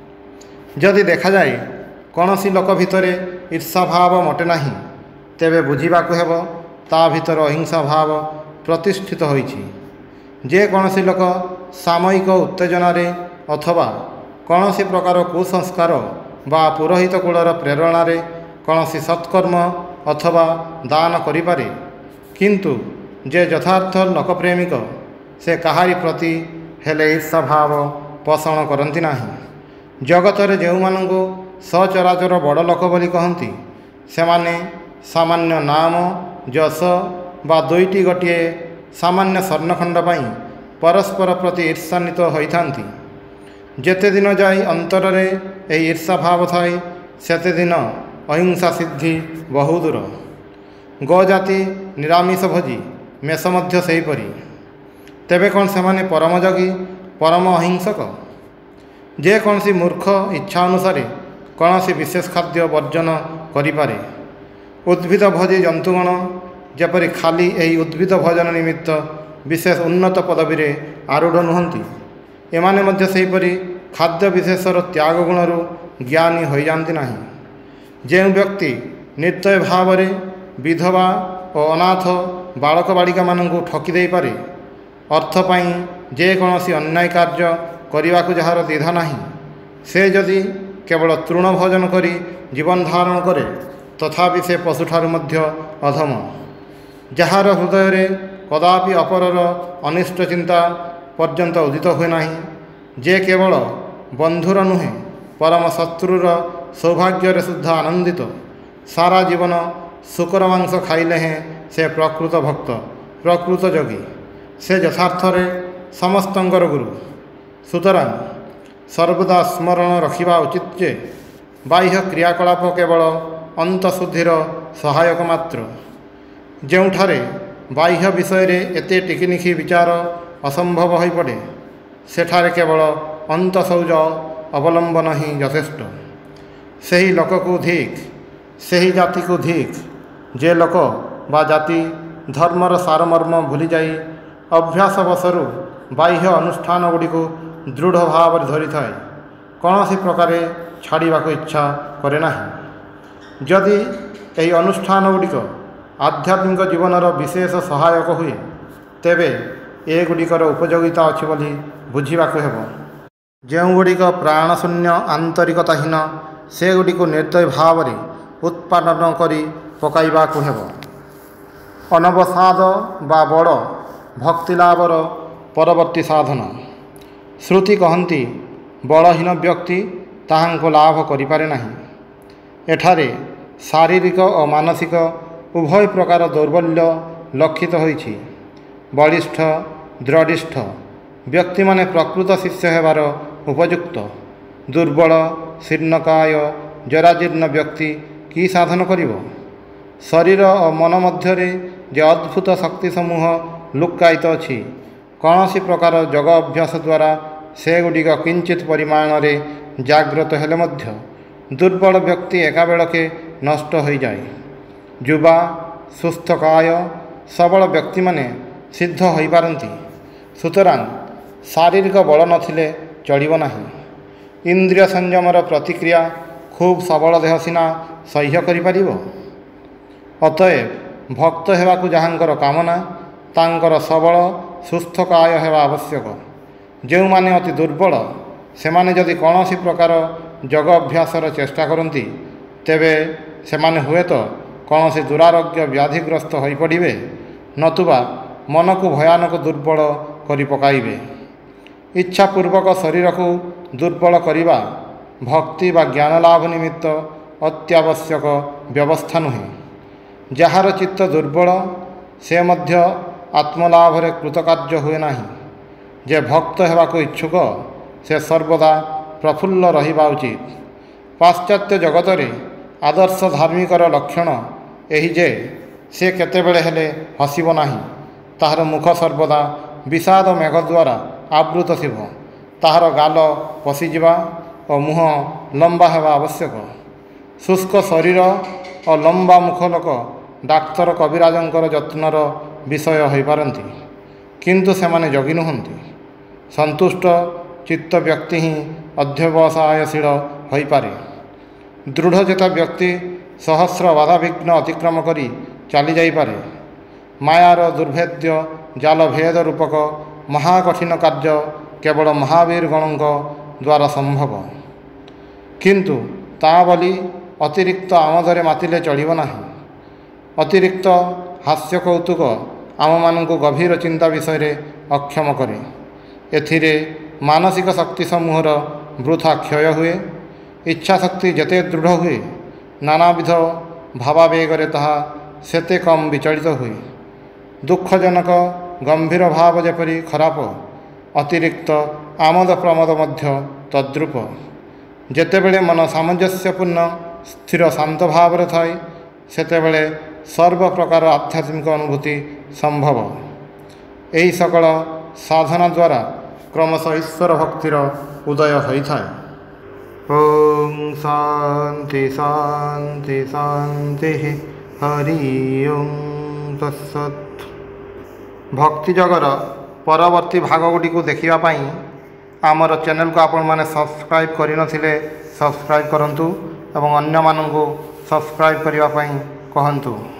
ଯଦି ଦେଖାଯାଏ କୌଣସି ଲୋକ ଭିତରେ ଈର୍ଷାଭାବ ମୋଟେ ନାହିଁ, ତେବେ ବୁଝିବାକୁ ହେବ ତା ଭିତରେ ଅହିଂସା ଭାବ ପ୍ରତିଷ୍ଠିତ ହୋଇଛି। ଯେକୌଣସି ଲୋକ ସାମୟିକ ଉତ୍ତେଜନାରେ ଅଥବା କୌଣସି ପ୍ରକାର କୁସଂସ୍କାର ବା ପୁରୋହିତ କୂଳର ପ୍ରେରଣାରେ କୌଣସି ସତ୍କର୍ମ ଅଥବା ଦାନ କରିପାରେ, କିନ୍ତୁ ଯେ ଯଥାର୍ଥ ଲୋକପ୍ରେମିକ ସେ କାହାରି ପ୍ରତି ହେଲେ ଈର୍ଷାଭାବ ପୋଷଣ କରନ୍ତି ନାହିଁ। ଜଗତରେ ଯେଉଁମାନଙ୍କୁ ସଚରାଚର ବଡ଼ ଲୋକ ବୋଲି କହନ୍ତି, ସେମାନେ ସାମାନ୍ୟ ନାମ ଯଶ ବା ଦୁଇଟି ଗୋଟିଏ ସାମାନ୍ୟ ସ୍ୱର୍ଣ୍ଣଖଣ୍ଡ ପାଇଁ ପରସ୍ପର ପ୍ରତି ଈର୍ଷାନ୍ୱିତ ହୋଇଥାନ୍ତି। ଯେତେଦିନ ଯାଇ ଅନ୍ତରରେ ଏହି ଈର୍ଷାଭାବ ଥାଏ, ସେତେଦିନ ଅହିଂସା ସିଦ୍ଧି ବହୁ ଦୂର। ଗୋଜାତି ନିରାମିଷ ଭୋଜି, ମେଷ ମଧ୍ୟ ସେହିପରି। ତେବେ କ'ଣ ସେମାନେ ପରମଯୋଗୀ, ପରମ ଅହିଂସକ? ଯେକୌଣସି ମୂର୍ଖ ଇଚ୍ଛା ଅନୁସାରେ କୌଣସି ବିଶେଷ ଖାଦ୍ୟ ବର୍ଜନ କରିପାରେ। ଉଦ୍ଭିଦ ଭୋଜି ଜନ୍ତୁଗଣ ଯେପରି ଖାଲି ଏହି ଉଦ୍ଭିଦ ଭୋଜନ ନିମିତ୍ତ ବିଶେଷ ଉନ୍ନତ ପଦବୀରେ ଆରୂଢ଼ ନୁହନ୍ତି, ଏମାନେ ମଧ୍ୟ ସେହିପରି ଖାଦ୍ୟ ବିଶେଷର ତ୍ୟାଗ ଗୁଣରୁ ଜ୍ଞାନୀ ହୋଇଯାଆନ୍ତି ନାହିଁ। ଯେଉଁ ବ୍ୟକ୍ତି ନିର୍ଦ୍ଦୟ ଭାବରେ ବିଧବା ଓ ଅନାଥ ବାଳକ ବାଳିକାମାନଙ୍କୁ ଠକି ଦେଇପାରେ, ଅର୍ଥ ପାଇଁ ଯେକୌଣସି ଅନ୍ୟାୟ କାର୍ଯ୍ୟ କରିବାକୁ ଯାହାର ଦ୍ୱିଧା ନାହିଁ, ସେ ଯଦି କେବଳ ତୃଣ ଭୋଜନ କରି ଜୀବନ ଧାରଣ କରେ, ତଥାପି ସେ ପଶୁଠାରୁ ମଧ୍ୟ ଅଧମ। ଯାହାର ହୃଦୟରେ କଦାପି ଅପରର ଅନିଷ୍ଟ ଚିନ୍ତା ପର୍ଯ୍ୟନ୍ତ ଉଦିତ ହୁଏ ନାହିଁ, ଯେ କେବଳ ବନ୍ଧୁର ନୁହେଁ ପରମ ଶତ୍ରୁର ସୌଭାଗ୍ୟରେ ସୁଦ୍ଧା ଆନନ୍ଦିତ, ସାରା ଜୀବନ ଶୂକର ମାଂସ ଖାଇଲେ ହେଁ ସେ ପ୍ରକୃତ ଭକ୍ତ, ପ୍ରକୃତ ଯୋଗୀ, ସେ ଯଥାର୍ଥରେ ସମସ୍ତଙ୍କର ଗୁରୁ। ସୁତରାଂ ସର୍ବଦା ସ୍ମରଣ ରଖିବା ଉଚିତ ଯେ ବାହ୍ୟ କ୍ରିୟାକଳାପ କେବଳ ଅନ୍ତଃଶୁଦ୍ଧିର ସହାୟକ ମାତ୍ର। ଯେଉଁଠାରେ ବାହ୍ୟ ବିଷୟରେ ଏତେ ଟିକିନିଖି ବିଚାର ଅସମ୍ଭବ ହୋଇପଡ଼େ, ସେଠାରେ କେବଳ ଅନ୍ତଃଶୌଚ ଅବଲମ୍ବନ ହିଁ ଯଥେଷ୍ଟ। ସେହି ଲୋକକୁ ଧିକ୍, ସେହି ଜାତିକୁ ଧିକ୍, ଯେ ଲୋକ ବା ଜାତି ଧର୍ମର ସାରମର୍ମ ଭୁଲିଯାଇ ଅଭ୍ୟାସବଶରୁ ବାହ୍ୟ ଅନୁଷ୍ଠାନଗୁଡ଼ିକୁ ଦୃଢ଼ ଭାବରେ ଧରିଥାଏ, କୌଣସି ପ୍ରକାରେ ଛାଡ଼ିବାକୁ ଇଚ୍ଛା କରେ ନାହିଁ। ଯଦି ଏହି ଅନୁଷ୍ଠାନଗୁଡ଼ିକ ଆଧ୍ୟାତ୍ମିକ ଜୀବନର ବିଶେଷ ସହାୟକ ହୁଏ, ତେବେ ଏଗୁଡ଼ିକର ଉପଯୋଗିତା ଅଛି ବୋଲି ବୁଝିବାକୁ ହେବ। ଯେଉଁଗୁଡ଼ିକ ପ୍ରାଣଶୂନ୍ୟ ଆନ୍ତରିକତାହୀନ, ସେଗୁଡ଼ିକୁ ନିର୍ଦ୍ଦୟ ଭାବରେ ଉତ୍ପାଦନ କରି ପକାଇବାକୁ ହେବ। ଅନବସାଦ ବା ବଡ଼ ଭକ୍ତିଲାଭର ପରବର୍ତ୍ତୀ ସାଧନ। ଶ୍ରୁତି କହନ୍ତି ବଳହୀନ ବ୍ୟକ୍ତି ତାହାଙ୍କୁ ଲାଭ କରିପାରେ ନାହିଁ। ଏଠାରେ ଶାରୀରିକ ଓ ମାନସିକ ଉଭୟ ପ୍ରକାର ଦୌର୍ବଲ୍ୟ ଲକ୍ଷିତ ହୋଇଛି। ବଳିଷ୍ଠ ଦୃଢ଼ିଷ୍ଠ ବ୍ୟକ୍ତିମାନେ ପ୍ରକୃତ ଶିଷ୍ୟ ହେବାର ଉପଯୁକ୍ତ। ଦୁର୍ବଳ ଶୀର୍ଣ୍ଣକାୟ ଜରାଜୀର୍ଣ୍ଣ ବ୍ୟକ୍ତି କି ସାଧନ କରିବ? ଶରୀର ଓ ମନ ମଧ୍ୟରେ ଯେ ଅଦ୍ଭୁତ ଶକ୍ତି ସମୂହ ଲୁକ୍କାୟିତ ଅଛି, କୌଣସି ପ୍ରକାର ଯୋଗ ଅଭ୍ୟାସ ଦ୍ୱାରା ସେଗୁଡ଼ିକ କିଞ୍ଚିତ ପରିମାଣରେ ଜାଗ୍ରତ ହେଲେ ମଧ୍ୟ ଦୁର୍ବଳ ବ୍ୟକ୍ତି ଏକାବେଳକେ ନଷ୍ଟ ହୋଇଯାଏ। ଯୁବା ସୁସ୍ଥକାୟ ସବଳ ବ୍ୟକ୍ତିମାନେ ସିଦ୍ଧ ହୋଇପାରନ୍ତି। ସୁତରାଂ ଶାରୀରିକ ବଳ ନଥିଲେ ଚଳିବ ନାହିଁ। ଇନ୍ଦ୍ରିୟ ସଂଯମର ପ୍ରତିକ୍ରିୟା ଖୁବ୍ ସବଳ ଦେହ ସିନା ସହ୍ୟ କରିପାରିବ। ଅତଏବ ଭକ୍ତ ହେବାକୁ ଯାହାଙ୍କର କାମନା, ତାଙ୍କର ସବଳ ସୁସ୍ଥକାୟ ହେବା ଆବଶ୍ୟକ। ଯେଉଁମାନେ ଅତି ଦୁର୍ବଳ, ସେମାନେ ଯଦି କୌଣସି ପ୍ରକାର ଯୋଗ ଅଭ୍ୟାସର ଚେଷ୍ଟା କରନ୍ତି, ତେବେ ସେମାନେ ହୁଏତ କୌଣସି ଦୁରାରୋଗ୍ୟ ବ୍ୟାଧିଗ୍ରସ୍ତ ହୋଇପଡ଼ିବେ, ନତୁବା ମନକୁ ଭୟାନକ ଦୁର୍ବଳ କରି ପକାଇବେ। ଇଚ୍ଛାପୂର୍ବକ ଶରୀରକୁ ଦୁର୍ବଳ କରିବା ଭକ୍ତି ବା ଜ୍ଞାନ ଲାଭ ନିମିତ୍ତ ଅତ୍ୟାବଶ୍ୟକ ବ୍ୟବସ୍ଥା ନୁହେଁ। ଯାହାର ଚିତ୍ତ ଦୁର୍ବଳ, ସେ ମଧ୍ୟ ଆତ୍ମଲାଭରେ କୃତକାର୍ଯ୍ୟ ହୁଏ ନାହିଁ। ଯେ ଭକ୍ତ ହେବାକୁ ଇଚ୍ଛୁକ, ସେ ସର୍ବଦା ପ୍ରଫୁଲ୍ଲ ରହିବା ଉଚିତ। ପାଶ୍ଚାତ୍ୟ ଜଗତରେ ଆଦର୍ଶ ଧାର୍ମିକର ଲକ୍ଷଣ ଏହି ଯେ ସେ କେତେବେଳେ ହେଲେ ହସିବ ନାହିଁ। ତାହାର ମୁଖ ସର୍ବଦା ବିଷାଦ ମେଘ ଦ୍ୱାରା ଆବୃତ ଥିବ। ତାହାର ଗାଲ ପଶିଯିବା ଓ ମୁହଁ ଲମ୍ବା ହେବା ଆବଶ୍ୟକ। ଶୁଷ୍କ ଶରୀର ଓ ଲମ୍ବା ମୁଖ ଲୋକ ଡାକ୍ତର କବିରାଜଙ୍କର ଯତ୍ନର ବିଷୟ ହୋଇପାରନ୍ତି, କିନ୍ତୁ ସେମାନେ ଯୋଗୀ ନୁହନ୍ତି। ସନ୍ତୁଷ୍ଟ ଚିତ୍ତ ବ୍ୟକ୍ତି ହିଁ ଅଧ୍ୟବସାୟଶୀଳ ହୋଇପାରେ। ଦୃଢ଼ଚେତା ବ୍ୟକ୍ତି ସହସ୍ର ବାଧାବିଘ୍ନ ଅତିକ୍ରମ କରି ଚାଲିଯାଇପାରେ। ମାୟାର ଦୁର୍ଭେଦ୍ୟ ଜାଲ ଭେଦ ରୂପକ ମହାକଠିନ କାର୍ଯ୍ୟ କେବଳ ମହାବୀରଗଣଙ୍କ ଦ୍ୱାରା ସମ୍ଭବ। କିନ୍ତୁ ତା ବୋଲି ଅତିରିକ୍ତ ଆମୋଦରେ ମାତିଲେ ଚଳିବ ନାହିଁ। ଅତିରିକ୍ତ ହାସ୍ୟ କୌତୁକ ଆମମାନଙ୍କୁ ଗଭୀର ଚିନ୍ତା ବିଷୟରେ ଅକ୍ଷମ କରେ। ଏଥିରେ ମାନସିକ ଶକ୍ତି ସମୂହର ବୃଥା କ୍ଷୟ ହୁଏ। ଇଚ୍ଛାଶକ୍ତି ଯେତେ ଦୃଢ଼ ହୁଏ, ନାନାବିଧ ଭାବାବେଗରେ ତାହା ସେତେ କମ୍ ବିଚଳିତ ହୁଏ। ଦୁଃଖଜନକ ଗମ୍ଭୀର ଭାବ ଯେପରି ଖରାପ, ଅତିରିକ୍ତ ଆମୋଦ ପ୍ରମୋଦ ମଧ୍ୟ ତଦ୍ରୂପ। ଯେତେବେଳେ ମନ ସାମଞ୍ଜସ୍ୟପୂର୍ଣ୍ଣ ସ୍ଥିର ଶାନ୍ତ ଭାବରେ ଥାଏ, ସେତେବେଳେ ସର୍ବପ୍ରକାର ଆଧ୍ୟାତ୍ମିକ ଅନୁଭୂତି ସମ୍ଭବ। ଏହି ସକଳ ସାଧନା ଦ୍ୱାରା କ୍ରମଶଃ ଈଶ୍ୱର ଭକ୍ତିର ଉଦୟ ହୋଇଥାଏ। ଓಂ ଶାନ୍ତି ଶାନ୍ତି ଶାନ୍ତି ହରି ଓಂ ତତ୍ସତ୍। ଭକ୍ତିଯୋଗର ପରବର୍ତ୍ତୀ ଭାଗଗୁଡ଼ିକୁ ଦେଖିବା ପାଇଁ ଆମର ଚ୍ୟାନେଲକୁ ଆପଣମାନେ ସବସ୍କ୍ରାଇବ୍ କରିନଥିଲେ ସବସ୍କ୍ରାଇବ୍ କରନ୍ତୁ ଏବଂ ଅନ୍ୟମାନଙ୍କୁ ସବସ୍କ୍ରାଇବ୍ କରିବା ପାଇଁ କହନ୍ତୁ।